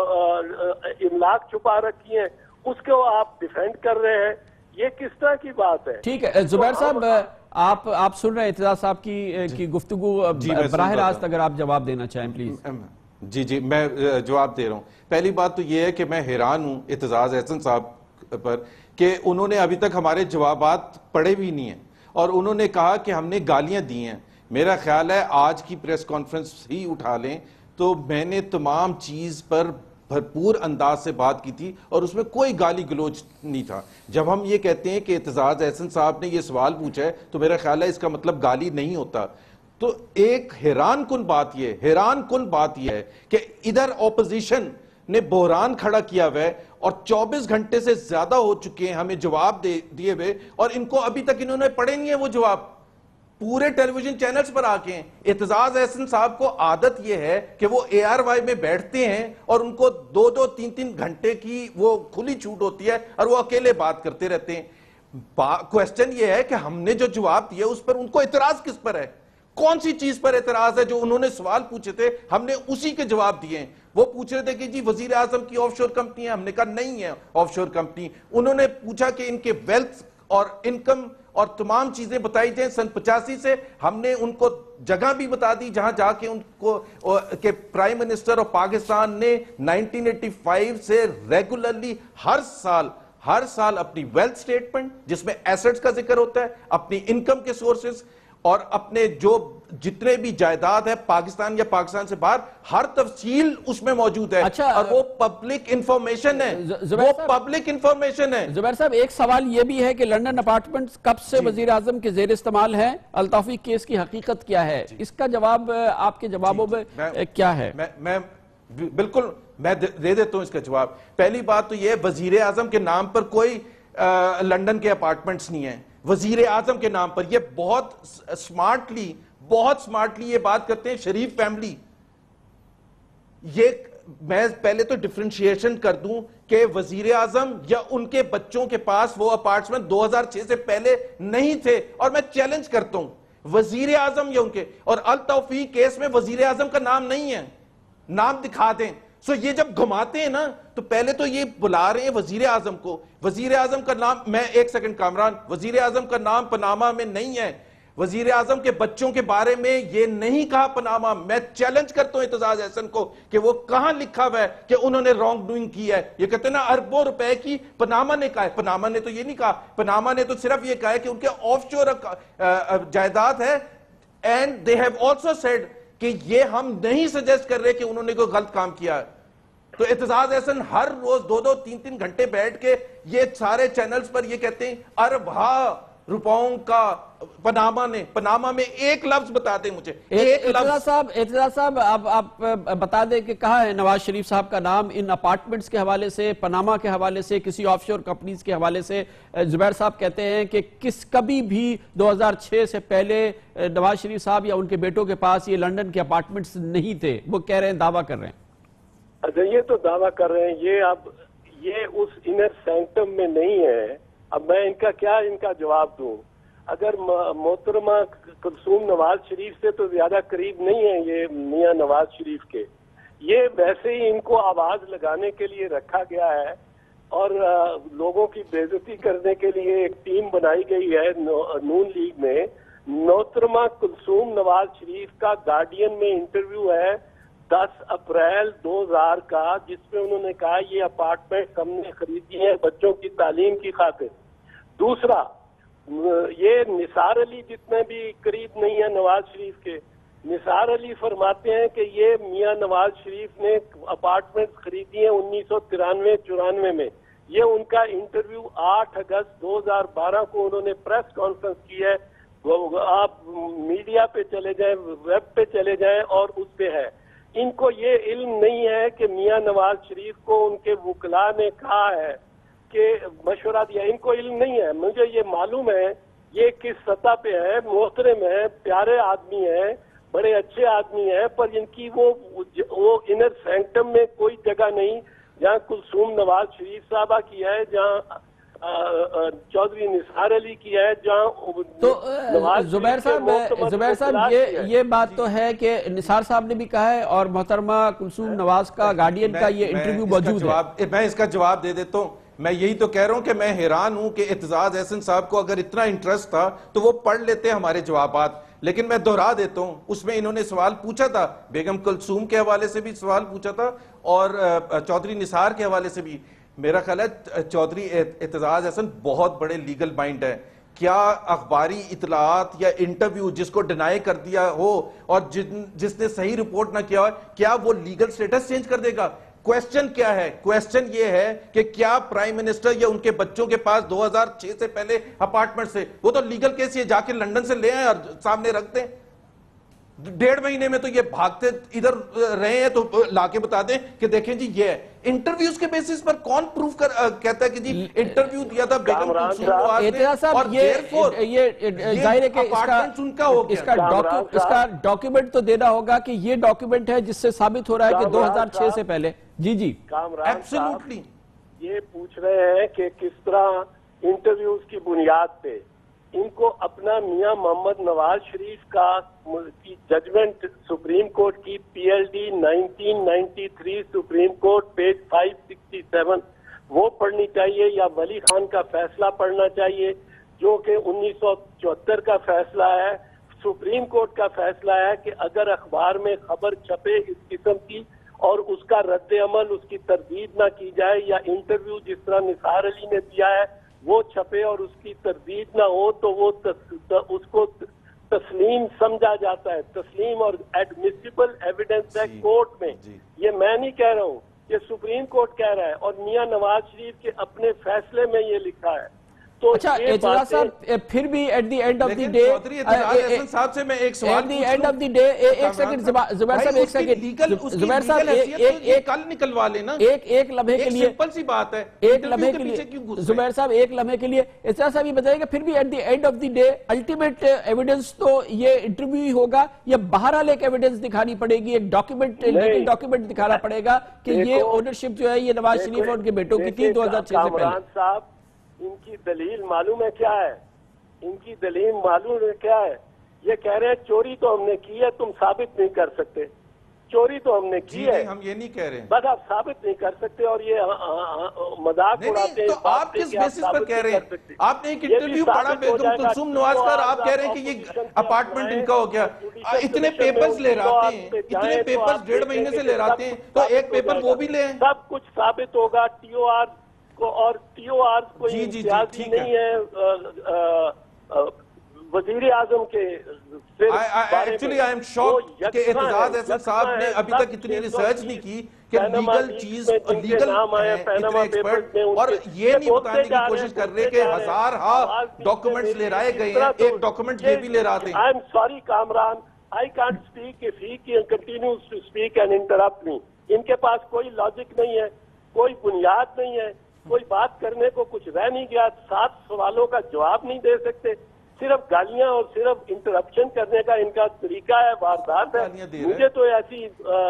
املاک چھپا رکھی ہیں، اس کو آپ ڈیفینڈ کر رہے ہیں. یہ کس طرح کی بات ہے؟ ٹھیک ہے زبیر صاحب، آپ سن رہے ہیں اعتزاز صاحب کی گفتگو، براہ راست اگر آپ جواب دینا چاہیں پلیز. جی میں جواب دے رہا ہوں. پہلی بات تو یہ ہے کہ میں حیران ہوں اعتزاز احسن صاحب پر کہ انہوں نے ابھی تک ہمارے جوابات پڑھے بھی نہیں ہیں، اور انہوں نے کہا کہ ہم نے گالیاں دی ہیں. میرا خیال ہے آج کی پریس کانفرنس ہی اٹھا لیں تو میں نے تمام چیز پر بھرپور انداز سے بات کی تھی اور اس میں کوئی گالی گلوچ نہیں تھا. جب ہم یہ کہتے ہیں کہ اعتزاز احسن صاحب نے یہ سوال پوچھا ہے تو میرا خیال ہے اس کا مطلب گالی نہیں ہوتا. تو ایک حیران کن بات یہ ہے کہ ادھر اپوزیشن نے بحران کھڑا کیا ہوا ہے اور 24 گھنٹے سے زیادہ ہو چکے ہیں ہمیں جواب دیے ہوئے, اور ان کو ابھی تک انہوں نے پڑھے نہیں ہیں وہ جواب. پورے ٹیلی ویژن چینلز پر آ کے ہیں. اعتزاز احسن صاحب کو عادت یہ ہے کہ وہ ARY میں بیٹھتے ہیں اور ان کو 2-3 گھنٹے کی وہ کھلی چھوٹ ہوتی ہے اور وہ اکیلے بات کرتے رہتے ہیں. کوسچن یہ ہے کہ ہم نے جو جواب دیا اس پر ان کو اعتراض کس پر ہے, کون سی چیز پر اعتراض ہے؟ جو انہوں نے سوال پوچھے تھے ہم نے اسی کے جواب دیے ہیں. وہ پوچھ رہے تھے کہ جی وزیر اعظم کی آف شور کمپنی ہے, ہم نے کہا نہیں ہے آف شور کمپنی. انہوں نے پوچھا کہ ان کے ویلتھ اور انکم اور تمام چیزیں بتائی جائیں سن 85 سے, ہم نے ان کو جگہ بھی بتا دی جہاں جا کے ان کو کہ پرائم منسٹر آف پاکستان نے 1985 سے ریگولرلی ہر سال اپنی ویلتھ سٹیٹمنٹ جس میں ایسٹس کا ذکر ہوتا ہے, اپنی انکم کے سورسز اور اپنے جو جتنے بھی جائیداد ہے پاکستان یا پاکستان سے باہر, ہر تفصیل اس میں موجود ہے. اور وہ پبلک انفارمیشن ہے, زبیر صاحب ایک سوال یہ بھی ہے کہ لنڈن اپارٹمنٹس کب سے وزیر اعظم کے زیر استعمال ہیں, التوفیق کیس کی حقیقت کیا ہے؟ اس کا جواب آپ کے جوابوں میں کیا ہے؟ میں بالکل میں دے دیتا ہوں اس کا جواب. پہلی بات تو یہ, وزیر اعظم کے نام پر کوئی لنڈن کے اپارٹمنٹس نہیں ہیں. وزیر اعظم کے نام پر یہ بہت سمارٹلی یہ بات کرتے ہیں شریف فیملی. یہ میں پہلے تو ڈیفرنشیشن کر دوں کہ وزیر اعظم یا ان کے بچوں کے پاس وہ اپارٹمنٹ 2006 سے پہلے نہیں تھے, اور میں چیلنج کرتا ہوں وزیر اعظم یا ان کے, اور التوفیق کیس میں وزیر اعظم کا نام نہیں ہے, نام دکھا دیں. سو یہ جب گھماتے ہیں نا تو پہلے تو یہ بلا رہے ہیں وزیر اعظم کو, وزیر اعظم کا نام, میں ایک سیکنڈ کامران, وزیر اعظم کا نام پاناما میں نہیں ہے, وزیر اعظم کے بچوں کے بارے میں یہ نہیں کہا پاناما. میں چیلنج کرتا ہوں اعتزاز احسن کو کہ وہ کہاں لکھا ہوا ہے کہ انہوں نے رانگ ڈوئنگ کی ہے. یہ کہتے ہیں نا اربوں روپے کی پاناما نے کہا ہے, پاناما نے تو یہ نہیں کہا, پاناما نے تو صرف یہ کہا ہے کہ ان کے آف شور جائیداد ہے. And they have also said کہ یہ ہم نہیں سجیسٹ کر رہے کہ انہوں نے کوئی غلط کام کیا ہے. تو اعتزاز احسن ہر روز 2-3 گھنٹے بیٹھ کے یہ سارے چینلز پر یہ کہتے ہیں اربوں روپوں کا پاناما میں ایک لفظ بتا دیں مجھے, ایک لفظ. اعتزاز صاحب آپ بتا دیں کہ کہاں ہے نواز شریف صاحب کا نام ان اپارٹمنٹس کے حوالے سے, پاناما کے حوالے سے, کسی آف شور کمپنیز کے حوالے سے؟ زبیر صاحب کہتے ہیں کہ کبھی بھی 2006 سے پہلے نواز شریف صاحب یا ان کے بیٹوں کے پاس یہ لنڈن کے اپارٹمنٹس نہیں تھے. وہ کہہ رہے ہیں, دعویٰ کر رہے ہیں. اچھا, یہ تو دعویٰ کر رہے ہیں, یہ اس انر سینکٹم میں نہیں ہے. اب میں ان کا جواب دوں. اگر محترمہ کلثوم نواز شریف سے تو زیادہ قریب نہیں ہے یہ میاں نواز شریف کے, یہ ویسے ہی ان کو آواز لگانے کے لیے رکھا گیا ہے اور لوگوں کی بے عزتی کرنے کے لیے ایک ٹیم بنائی گئی ہے نون لیگ میں. محترمہ کلثوم نواز شریف کا گارڈین میں انٹرویو ہے 10 اپریل 2000 کا, جس میں انہوں نے کہا یہ اپارٹمنٹ ہم نے خریدی ہے بچوں کی تعلیم کی خاطر. دوسرا, یہ نثار علی جتنے بھی قریب نہیں ہے نواز شریف کے, نثار علی فرماتے ہیں کہ یہ میاں نواز شریف نے اپارٹمنٹ خریدی ہیں 1993-94 میں. یہ ان کا انٹرویو 8 اگست 2012 کو انہوں نے پریس کانفرنس کی ہے. آپ میڈیا پہ چلے جائیں, ویب پہ چلے جائیں اور اس پہ ہے. ان کو یہ علم نہیں ہے کہ میاں نواز شریف کو ان کے وکلاء نے کہا ہے کہ مشورہ دیا, ان کو علم نہیں ہے. مجھے یہ معلوم ہے یہ کس سطح پہ ہے, محترم ہے, پیارے آدمی ہیں, بڑے اچھے آدمی ہیں, پر ان کی وہ انر سینکٹم میں کوئی جگہ نہیں جہاں کلثوم نواز شریف صاحبہ کی ہے, جہاں چودھری نثار علی کی ہے, جہاں تو زبیر صاحب یہ بات تو ہے کہ نثار صاحب نے بھی کہا ہے اور محترمہ کلثوم نواز کا گارڈین کا یہ انٹرویو موجود ہے. میں اس کا جواب دے دیتا ہوں. میں یہی تو کہہ رہا ہوں کہ میں حیران ہوں کہ اعتزاز احسن صاحب کو اگر اتنا انٹرسٹ تھا تو وہ پڑھ لیتے ہمارے جوابات. لیکن میں دہرا دیتا ہوں, اس میں انہوں نے سوال پوچھا تھا, بیگم کلثوم کے حوالے سے بھی سوال پوچھا تھا اور چودھری نثار کے حوالے سے بھی. میرا خیال ہے چودھری اعتزاز احسن بہت بڑے لیگل مائنڈ ہے. کیا اخباری اطلاعات یا انٹرویو جس کو ڈینائی کر دیا ہو اور جس نے صحیح رپورٹ نہ کیا ہو, کیا وہ لیگل سٹیٹس چینج کر دے گا؟ کویسچن کیا ہے؟ کویسچن یہ ہے کہ کیا پرائم منسٹر یا ان کے بچوں کے پاس 2006 سے پہلے اپارٹمنٹ سے، وہ تو لیگل کیس یہ جا کے لنڈن سے لے آئیں اور سامنے رکھ دیں. 1.5 مہینے میں تو یہ بھاگتے ادھر رہے ہیں، تو لا کے بتا دیں کہ دیکھیں جی یہ ہے. انٹرویوز کے بیسس پر کون پروف کہتا ہے کہ جی انٹرویو دیا تھا بیگم کلثوم نواز نے، اور یہ ظاہر ہے کہ اس کا ڈاکیومنٹ تو دینا ہوگا کہ یہ ڈاکیومنٹ ہے جس سے ثابت ہو رہا ہے کہ 2006 سے پہلے. جی ایبسولوٹلی یہ پوچھ رہے ہیں کہ کس طرح انٹرویوز کی بنیاد پہ ان کو اپنا میاں محمد نواز شریف کا ججمنٹ سپریم کورٹ کی PLD 1993 سپریم کورٹ پیج 567 وہ پڑھنی چاہیے یا ولی خان کا فیصلہ پڑھنا چاہیے جو کہ 1974 کا فیصلہ ہے. سپریم کورٹ کا فیصلہ ہے کہ اگر اخبار میں خبر چھپے اس قسم کی اور اس کا رد عمل، اس کی تردید نہ کی جائے، یا انٹرویو جس طرح نثار علی نے دیا ہے وہ چھپے اور اس کی تردید نہ ہو، تو وہ اس کو تسلیم سمجھا جاتا ہے. تسلیم اور ایڈمیسیبل ایویڈنس ہے کورٹ میں. یہ میں نہیں کہہ رہا ہوں، یہ سپریم کورٹ کہہ رہا ہے، اور میاں نواز شریف کے اپنے فیصلے میں یہ لکھا ہے. اچھا اعتراض صاحب، پھر بھی at the end of the day, صاحب سے میں ایک سوال at the end of the day, ایک سیکنڈ زبیر صاحب، ایک سیکنڈ زبیر صاحب، ایک کل نکلوا لینا، ایک لمحے کے لیے، سمپل سی بات ہے، ایک لمحے کے لیے زبیر صاحب، ایک لمحے کے لیے اعتراض صاحب یہ بتائیں کہ پھر بھی at the end of the day ultimate evidence تو یہ انٹرویو ہی ہوگا، یا بہرحال ایک ایویڈنس دکھانی پڑے گی، ایک ڈاکیومنٹ، لیگل ڈاکیومنٹ دکھانا پڑے گا کہ یہ اونرشپ جو ہے یہ نواز شریف اور ان کے بیٹوں کی تھی 2006 سے پہلے. ان کی دلیل معلوم ہے کیا ہے؟ ان کی دلیل معلوم ہے کیا ہے؟ یہ کہہ رہے ہیں چوری تو ہم نے کی ہے، تم ثابت نہیں کر سکتے. چوری تو ہم نے کی ہے، ہم یہ نہیں کہہ رہے ہیں، بس آپ ثابت نہیں کر سکتے، اور یہ مذاق اڑاتے ہیں. تو آپ کس بیسس پر کہہ رہے ہیں؟ آپ نے ایک انٹرویو پڑھا بیگم کلثوم نواز کا، آپ کہہ رہے ہیں کہ یہ اپارٹمنٹ ان کا ہو گیا. اتنے پیپرز لے رہتے ہیں، اتنے پیپرز 1.5 مہینے سے لے رہتے ہیں، تو ایک پیپر وہ بھی لیں. سب کچھ ثابت ہوگا. TOR کو، اور TOR کوئی امتیازی نہیں ہے وزیر اعظم کے. ایکچولی آئی ایم شاکڈ کہ اعتزاز احسن صاحب نے ابھی تک اتنی ریسرچ نہیں کی کہ لیگل چیز لیگل ہے، اتنے ایکسپرٹ، اور یہ نہیں بتانے کی کوشش کر رہے کہ ہزارہا ڈاکومنٹس لے رائے گئے ہیں، ایک ڈاکومنٹ یہ بھی لے رہے ہیں. I am sorry Kamran, I can't speak if he continues to speak and interrupt me. ان کے پاس کوئی لاجک نہیں ہے، کوئی بنیاد نہیں ہے، کوئی بات کرنے کو کچھ رہ نہیں گیا. 7 سوالوں کا جواب نہیں دے سکتے، صرف گالیاں اور صرف انٹرپشن کرنے کا ان کا طریقہ ہے، واردات ہے. مجھے تو ایسی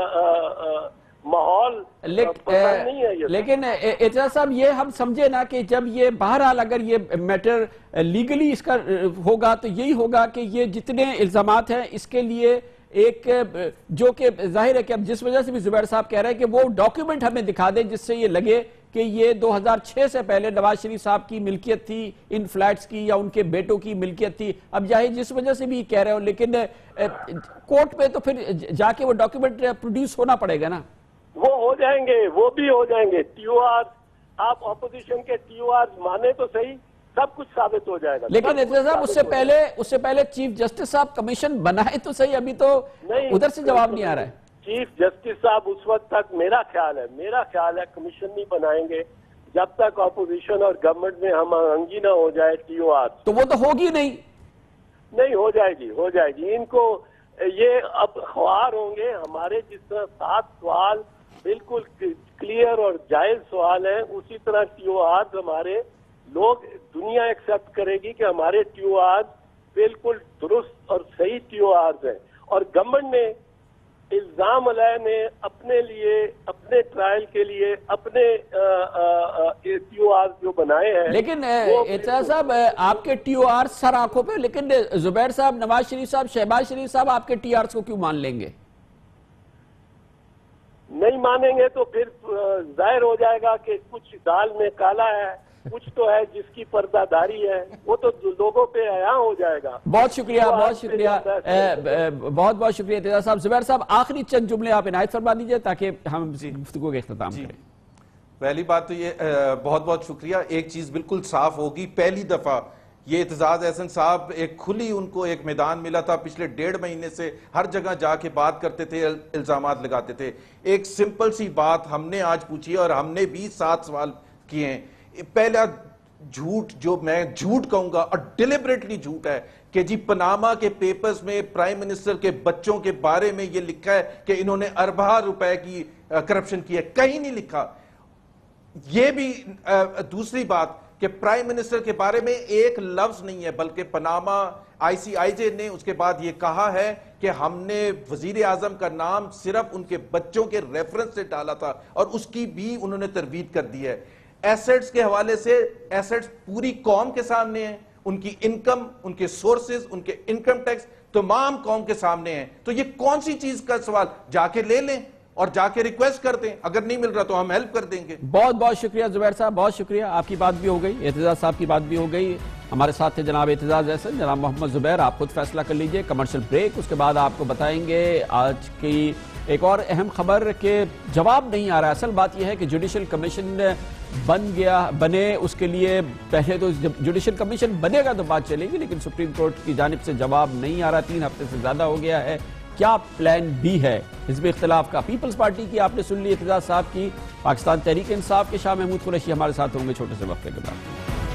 ماحول پسند نہیں ہے. لیکن اعتراض صاحب یہ ہم سمجھے نا کہ جب یہ بہرحال اگر یہ میٹر لیگلی اس کا ہوگا تو یہی ہوگا کہ یہ جتنے الزامات ہیں اس کے لیے ایک جو کہ ظاہر ہے کہ اب جس وجہ سے بھی زبیر صاحب کہہ رہے ہیں کہ وہ ڈاکیومنٹ ہمیں دکھا دیں جس سے یہ لگے کہ یہ 2006 سے پہلے نواز شریف صاحب کی ملکیت تھی ان فلیٹس کی یا ان کے بیٹوں کی ملکیت تھی. اب چاہے جس وجہ سے بھی کہہ رہے ہو لیکن کورٹ میں تو پھر جا کے وہ ڈاکیومنٹ پروڈیوس ہونا پڑے گا نا. وہ ہو جائیں گے، وہ بھی ہو جائیں گے. TOR آپ اپوزیشن کے TOR مانے تو صحیح، سب کچھ ثابت ہو جائے گا. لیکن اعتراض صاحب اس سے پہلے چیف جسٹس صاحب کمیشن بنائے تو صحیح، ابھی تو ادھر سے جواب نہیں آ رہا ہے. چیف جسٹس صاحب اس وقت تک میرا خیال ہے کمیشن نہیں بنائیں گے جب تک اپوزیشن اور گورنمنٹ میں ہم آہنگی نہ ہو جائے. TOR تو وہ تو ہوگی نہیں ہو جائے گی. ان کو یہ اب خوار ہوں گے ہمارے جس طرح 7 سوال بالکل کلیئر اور جائز سوال ہیں، اسی طرح TOR ہمارے لوگ دنیا ایکسپٹ کرے گی کہ ہمارے TOR بالکل درست اور صحیح TOR ہیں. اور گورنمنٹ نے الزام علیہ نے اپنے لیے اپنے ٹرائل کے لیے اپنے TOR جو بنائے ہیں. لیکن اعتراض صاحب آپ کے TOR سر آنکھوں پہ، لیکن زبیر صاحب، نواز شریف صاحب، شہباز شریف صاحب آپ کے TORs کو کیوں مان لیں گے؟ نہیں مانیں گے تو پھر ظاہر ہو جائے گا کہ کچھ دال میں کالا ہے، کچھ تو ہے جس کی پردہ داری ہے، وہ تو لوگوں پہ عیاں ہو جائے گا. بہت شکریہ بہت شکریہ اعتزاز صاحب. زبیر صاحب آخری چند جملے آپ عنایت فرما دیجئے تاکہ ہم گفتگو کا اختتام کریں. پہلی بات تو یہ بہت شکریہ. ایک چیز بالکل صاف ہوگی، پہلی دفعہ یہ اعتزاز احسن صاحب ایک کھلی ان کو ایک میدان ملا تھا، پچھلے 1.5 مہینے سے ہر جگہ جا کے بات کرتے تھے، الزامات لگاتے تھے. ایک سمپل سی بات ہم نے آج پوچھی ہے اور ہم نے بھی 7 سوال کیے ہیں. پہلا جھوٹ جو میں جھوٹ کہوں گا اور ڈیلیبریٹلی جھوٹ ہے کہ جی پناما کے پیپرز میں پرائم منسٹر کے بچوں کے بارے میں یہ لکھا ہے کہ انہوں نے اربوں روپے کی کرپشن کی ہے. کہیں نہیں لکھا. یہ بھی دوسری بات کہ پرائم منسٹر کے بارے میں ایک لفظ نہیں ہے، بلکہ پناما ICIJ نے اس کے بعد یہ کہا ہے کہ ہم نے وزیر اعظم کا نام صرف ان کے بچوں کے ریفرنس سے ڈالا تھا اور اس کی بھی انہوں نے ترویج کر دی ہے. ایسٹس کے حوالے سے ایسٹس پوری قوم کے سامنے ہیں، ان کی انکم، ان کے سورسز، ان کے انکم ٹیکس تمام قوم کے سامنے ہیں. تو یہ کون سی چیز کا سوال؟ جا کے لے لیں اور جا کے ریکویسٹ کر دیں، اگر نہیں مل رہا تو ہم ہیلپ کر دیں گے. بہت بہت شکریہ زبیر صاحب، بہت شکریہ. آپ کی بات بھی ہو گئی، اعتزاز صاحب کی بات بھی ہو گئی. ہمارے ساتھ تھے جناب اعتزاز احسن، جناب محمد زبیر. آپ خود فیصلہ کر لیجئے. کمرشل بریک، اس کے بعد آپ کو بتائیں گے آج کی ایک اور اہم خبر کہ جواب نہیں آ رہا. اصل بات یہ ہے کہ جوڈیشل کمیشن بنے، اس کے لیے پہلے تو جوڈیشل کمیشن بنے گا تو بات چلے گی، لیکن سپریم کورٹ کی جانب سے جواب نہیں آ رہا. 3 ہفتے سے زیادہ ہو گیا ہے. کیا پلان بی ہے حزب اختلاف کا؟ پیپلز پارٹی کی آپ نے سن لی اعتزاز صاحب کی. پاکستان تحریک انصاف کے شاہ محمود قریشی ہمارے ساتھ ہوں گے چھوٹے سے وقفے کے بعد.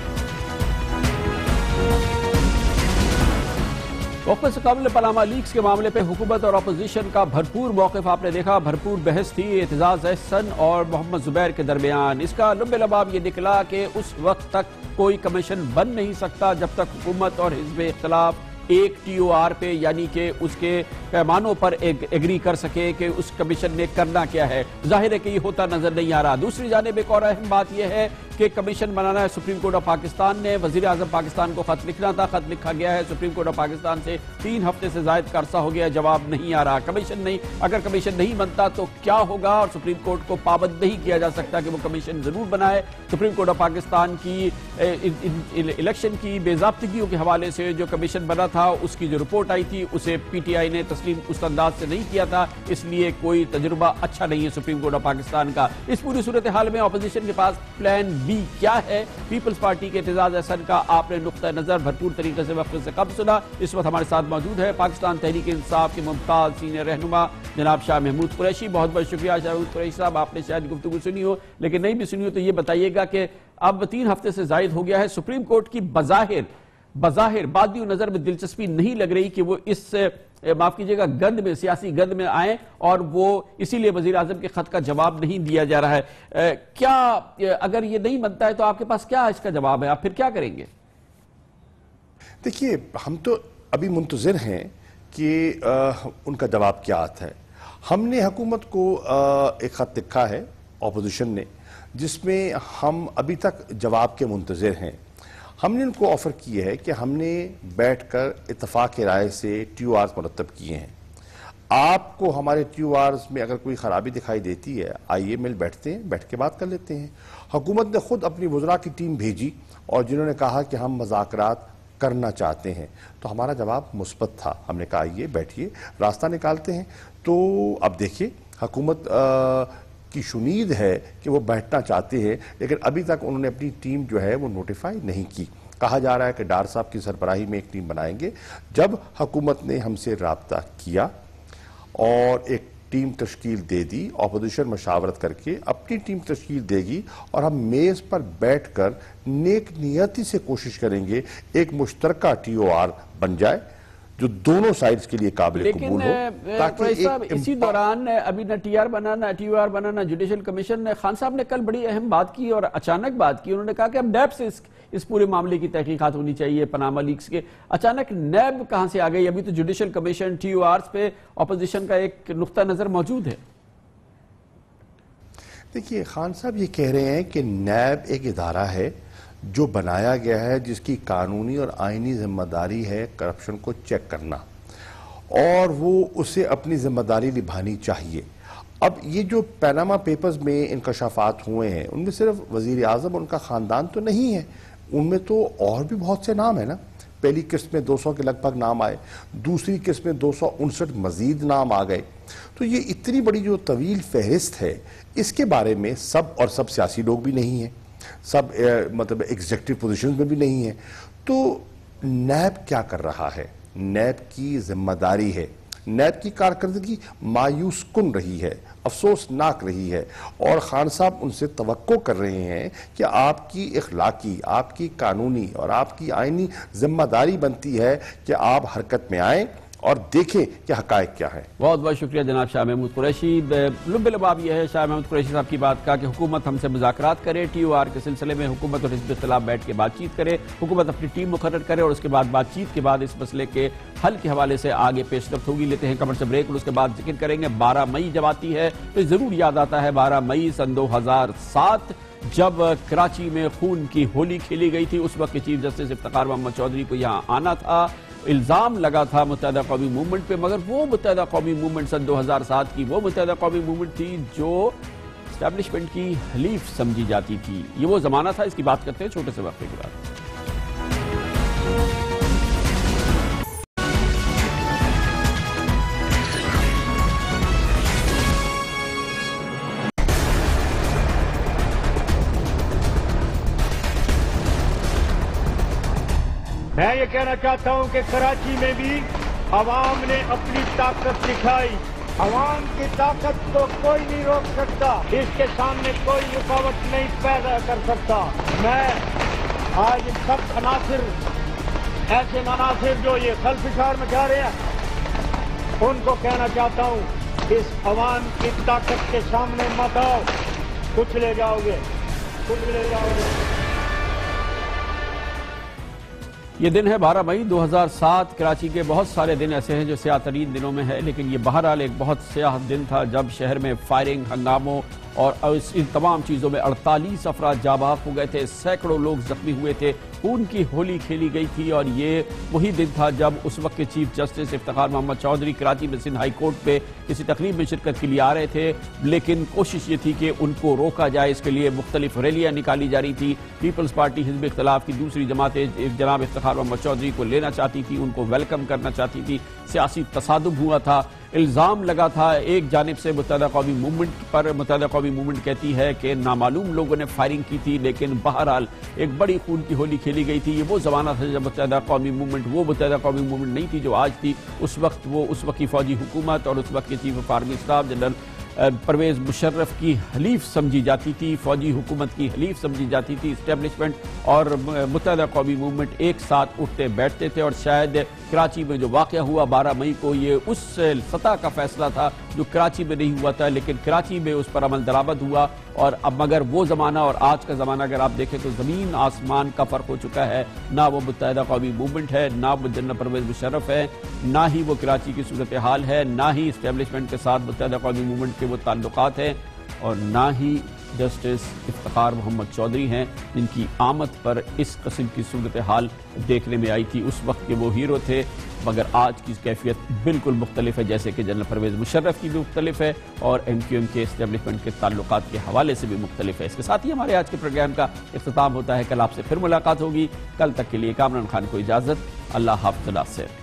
وقفے سے قبل پاناما لیکس کے معاملے پہ حکومت اور اپوزیشن کا بھرپور موقف آپ نے دیکھا. بھرپور بحث تھی اعتزاز احسن اور محمد زبیر کے درمیان. اس کا لب لباب یہ نکلا کہ اس وقت تک کوئی کمیشن بن نہیں سکتا جب تک حکومت اور حزب اختلاف ایک TOR پہ یعنی کہ اس کے پیمانوں پر ایگری کر سکے کہ اس کمیشن نے کرنا کیا ہے. ظاہر ہے کہ یہ ہوتا نظر نہیں آ رہا. دوسری جانب ایک اور اہم بات یہ ہے کہ کمیشن بنانا ہے. سپریم کورٹ آف پاکستان نے وزیر اعظم پاکستان کو خط لکھنا تھا، خط لکھا گیا ہے. سپریم کورٹ آف پاکستان سے 3 ہفتے سے زائد کا عرصہ ہو گیا، جواب نہیں آ رہا. کمیشن نہیں، اگر کمیشن نہیں بنتا تو کیا ہوگا؟ اور سپریم کورٹ کو پابند نہیں کیا جا سکتا کہ وہ کمیشن ضرور بنائے. سپریم کورٹ آف پاکستان کی الیکشن کی بے ضابطگیوں کے حوالے سے جو کمیشن بنا تھا، اس کی جو رپورٹ آئی تھی اسے PTI نے تسلیم اس انداز سے نہیں کیا تھا، اس لیے کوئی تجربہ اچھا نہیں ہے سپریم کورٹ آف پاکستان کا. اس پوری صورتحال میں اپوزیشن کے پاس پلان بی کیا ہے؟ پیپلز پارٹی کے اعتزاز احسن کا آپ نے نقطہ نظر بھرپور طریقے سے وقت سے قبل سنا. اس وقت ہمارے ساتھ موجود ہے پاکستان تحریک انصاف کے ممتاز سینئر رہنما جناب شاہ محمود قریشی. بہت بہت شکریہ شاہ محمود قریشی صاحب. آپ نے شاید گفتگو سنی ہو لیکن نہیں بھی سنی ہو تو یہ بتائیے گا کہ اب 3 ہفتے سے زائد ہو گیا ہے. سپریم کورٹ کی بظاہر بادی نظر میں دلچسپی نہیں لگ رہی کہ وہ اس معاف کیجئے گا گند میں، سیاسی گند میں آئیں، اور وہ اسی لیے وزیر اعظم کے خط کا جواب نہیں دیا جا رہا ہے. کیا اگر یہ نہیں بنتا ہے تو آپ کے پاس کیا اس کا جواب ہے؟ آپ پھر کیا کریں گے؟ دیکھیے، ہم تو ابھی منتظر ہیں کہ ان کا جواب کیا آتا ہے. ہم نے حکومت کو ایک خط لکھا ہے اپوزیشن نے، جس میں ہم ابھی تک جواب کے منتظر ہیں. ہم نے ان کو آفر کی ہے کہ ہم نے بیٹھ کر اتفاق رائے سے TORs مرتب کیے ہیں. آپ کو ہمارے TORs میں اگر کوئی خرابی دکھائی دیتی ہے، آئیے مل بیٹھتے ہیں، بیٹھ کے بات کر لیتے ہیں. حکومت نے خود اپنی وزراء کی ٹیم بھیجی اور جنہوں نے کہا کہ ہم مذاکرات کرنا چاہتے ہیں، تو ہمارا جواب مثبت تھا. ہم نے کہا آئیے بیٹھیے، راستہ نکالتے ہیں. تو اب دیکھیے، حکومت کی شنید ہے کہ وہ بیٹھنا چاہتے ہیں، لیکن ابھی تک انہوں نے اپنی ٹیم جو ہے وہ نوٹیفائی نہیں کی. کہا جا رہا ہے کہ ڈار صاحب کی سربراہی میں ایک ٹیم بنائیں گے. جب حکومت نے ہم سے رابطہ کیا اور ایک ٹیم تشکیل دے دی، اپوزیشن مشاورت کر کے اپنی ٹیم تشکیل دے گی اور ہم میز پر بیٹھ کر نیک نیتی سے کوشش کریں گے ایک مشترکہ TOR بن جائے جو دونوں سائڈز کے لیے قابل قبول ہو. لیکن اسی دوران ابھی نہ TR بنا نہ TOR بنا نہ جوڈیشل کمیشن. خان صاحب نے کل بڑی اہم بات کی اور اچانک بات کی. انہوں نے کہا کہ اب نیب سے اس پورے معاملے کی تحقیقات ہونی چاہیے پاناما لیکس کے. اچانک نیب کہاں سے آ گئی؟ ابھی تو جوڈیشل کمیشن TORs پہ اپوزیشن کا ایک نقطہ نظر موجود ہے. دیکھیے، خان صاحب یہ کہہ رہے ہیں کہ نیب ایک ادارہ ہے جو بنایا گیا ہے، جس کی قانونی اور آئینی ذمہ داری ہے کرپشن کو چیک کرنا، اور وہ اسے اپنی ذمہ داری نبھانی چاہیے. اب یہ جو پاناما پیپرز میں انکشافات ہوئے ہیں، ان میں صرف وزیر اعظم اور ان کا خاندان تو نہیں ہے، ان میں تو اور بھی بہت سے نام ہیں نا. پہلی قسط میں 200 کے لگ بھگ نام آئے، دوسری قسط میں 259 مزید نام آ گئے. تو یہ اتنی بڑی جو طویل فہرست ہے، اس کے بارے میں سب سیاسی لوگ بھی نہیں ہیں، سب مطلب ایگزیکٹو پوزیشنز میں بھی نہیں ہیں. تو نیب کیا کر رہا ہے؟ نیب کی ذمہ داری ہے، نیب کی کارکردگی مایوس کن رہی ہے، افسوسناک رہی ہے، اور خان صاحب ان سے توقع کر رہے ہیں کہ آپ کی اخلاقی، آپ کی قانونی اور آپ کی آئینی ذمہ داری بنتی ہے کہ آپ حرکت میں آئیں اور دیکھیں کہ حقائق کیا ہے۔ بہت بہت شکریہ جناب شاہ محمود قریشی۔ لب لباب یہ ہے شاہ محمود قریشی صاحب کی بات کا کہ حکومت ہم سے مذاکرات کرے، ٹی او آر کے سلسلے میں حکومت اور حزب اختلاف بیٹھ کے بات چیت کرے، حکومت اپنی ٹیم مقرر کرے اور اس کے بعد بات چیت کے بعد اس مسئلے کے حل کے حوالے سے آگے پیش رفت ہوگی۔ لیتے ہیں کمر سے بریک اور اس کے بعد ذکر کریں گے 12 مئی جب آتی ہے تو ضرور یاد آتا ہے 12 مئی سن 2007 جب کراچی میں خون کی ہولی کھیلی گئی تھی۔ اس وقت کے چیف جسٹس افتخار محمد چودھری کو یہاں آنا تھا، الزام لگا تھا متحدہ قومی موومنٹ پہ، مگر وہ متحدہ قومی موومنٹ سن 2007 کی وہ متحدہ قومی موومنٹ تھی جو اسٹیبلشمنٹ کی حلیف سمجھی جاتی تھی۔ یہ وہ زمانہ تھا، اس کی بات کرتے ہیں چھوٹے سے وقفے کے بعد۔ میں یہ کہنا چاہتا ہوں کہ کراچی میں بھی عوام نے اپنی طاقت دکھائی، عوام کی طاقت کو کوئی نہیں روک سکتا، اس کے سامنے کوئی رکاوٹ نہیں پیدا کر سکتا۔ میں آج ان سب عناصر، ایسے عناصر جو یہ خلفشار مچا رہے ہیں، ان کو کہنا چاہتا ہوں اس عوام کی طاقت کے سامنے مت آؤ، کچلے جاؤ گے، کچلے جاؤ گے۔ یہ دن ہے 12 مئی 2007۔ کراچی کے بہت سارے دن ایسے ہیں جو سیاہ ترین دنوں میں ہے، لیکن یہ بہرحال ایک بہت سیاہ دن تھا جب شہر میں فائرنگ، ہنگاموں اور ان تمام چیزوں میں 48 افراد جاں بحق ہو گئے تھے، سینکڑوں لوگ زخمی ہوئے تھے، خون کی ہولی کھیلی گئی تھی، اور یہ وہی دن تھا جب اس وقت کے چیف جسٹس افتخار محمد چودھری کراچی میں سندھ ہائی کورٹ پہ کسی تقریب میں شرکت کے لیے آ رہے تھے، لیکن کوشش یہ تھی کہ ان کو روکا جائے۔ اس کے لیے مختلف ریلیاں نکالی جا رہی تھی۔ پیپلز پارٹی حزب اختلاف کی دوسری جماعتیں جناب افتخار محمد چودھری کو لینا چاہتی تھی، ان کو ویلکم کرنا چاہتی تھی۔ سیاسی تصادم ہوا تھا، الزام لگا تھا ایک جانب سے متحدہ قومی موومنٹ پر۔ متحدہ قومی موومنٹ کہتی ہے کہ نامعلوم لوگوں نے فائرنگ کی تھی، لیکن بہرحال ایک بڑی خون کی ہولی کھیلی گئی تھی۔ یہ وہ زمانہ تھا جب متحدہ قومی موومنٹ وہ متحدہ قومی موومنٹ نہیں تھی جو آج تھی۔ اس وقت وہ اس وقت کی فوجی حکومت اور اس وقت کے chief of army staff general Pervez Musharraf کی حلیف سمجھی جاتی تھی، فوجی حکومت کی حلیف سمجھی جاتی تھی۔ اسٹیبلشمنٹ اور متحدہ قومی موومنٹ ایک ساتھ اٹھتے بیٹھتے تھے، اور شاید کراچی میں جو واقعہ ہوا 12 مئی کو یہ اس سطح کا فیصلہ تھا جو کراچی میں نہیں ہوا تھا، لیکن کراچی میں اس پر عمل درآمد ہوا۔ اور اب مگر وہ زمانہ اور آج کا زمانہ اگر آپ دیکھیں تو زمین آسمان کا فرق ہو چکا ہے۔ نہ وہ متحدہ قومی موومنٹ ہے، نہ وہ جنرل پرویز مشرف ہے، نہ ہی وہ کراچی کی صورتحال ہے، نہ ہی اسٹیبلشمنٹ کے ساتھ متحدہ قومی موومنٹ کے وہ تعلقات ہیں، اور نہ ہی جسٹس افتخار محمد چودھری ہیں جن کی آمد پر اس قسم کی صورتحال دیکھنے میں آئی تھی۔ اس وقت کے وہ ہیرو تھے، مگر آج کی کیفیت بالکل مختلف ہے، جیسے کہ جنرل پرویز مشرف کی بھی مختلف ہے اور ایم کیو ایم کے اسٹیبلشمنٹ کے تعلقات کے حوالے سے بھی مختلف ہے۔ اس کے ساتھ ہی ہمارے آج کے پروگرام کا اختتام ہوتا ہے۔ کل آپ سے پھر ملاقات ہوگی۔ کل تک کے لیے کامران خان کو اجازت۔ اللہ حافظ، اللہ سے۔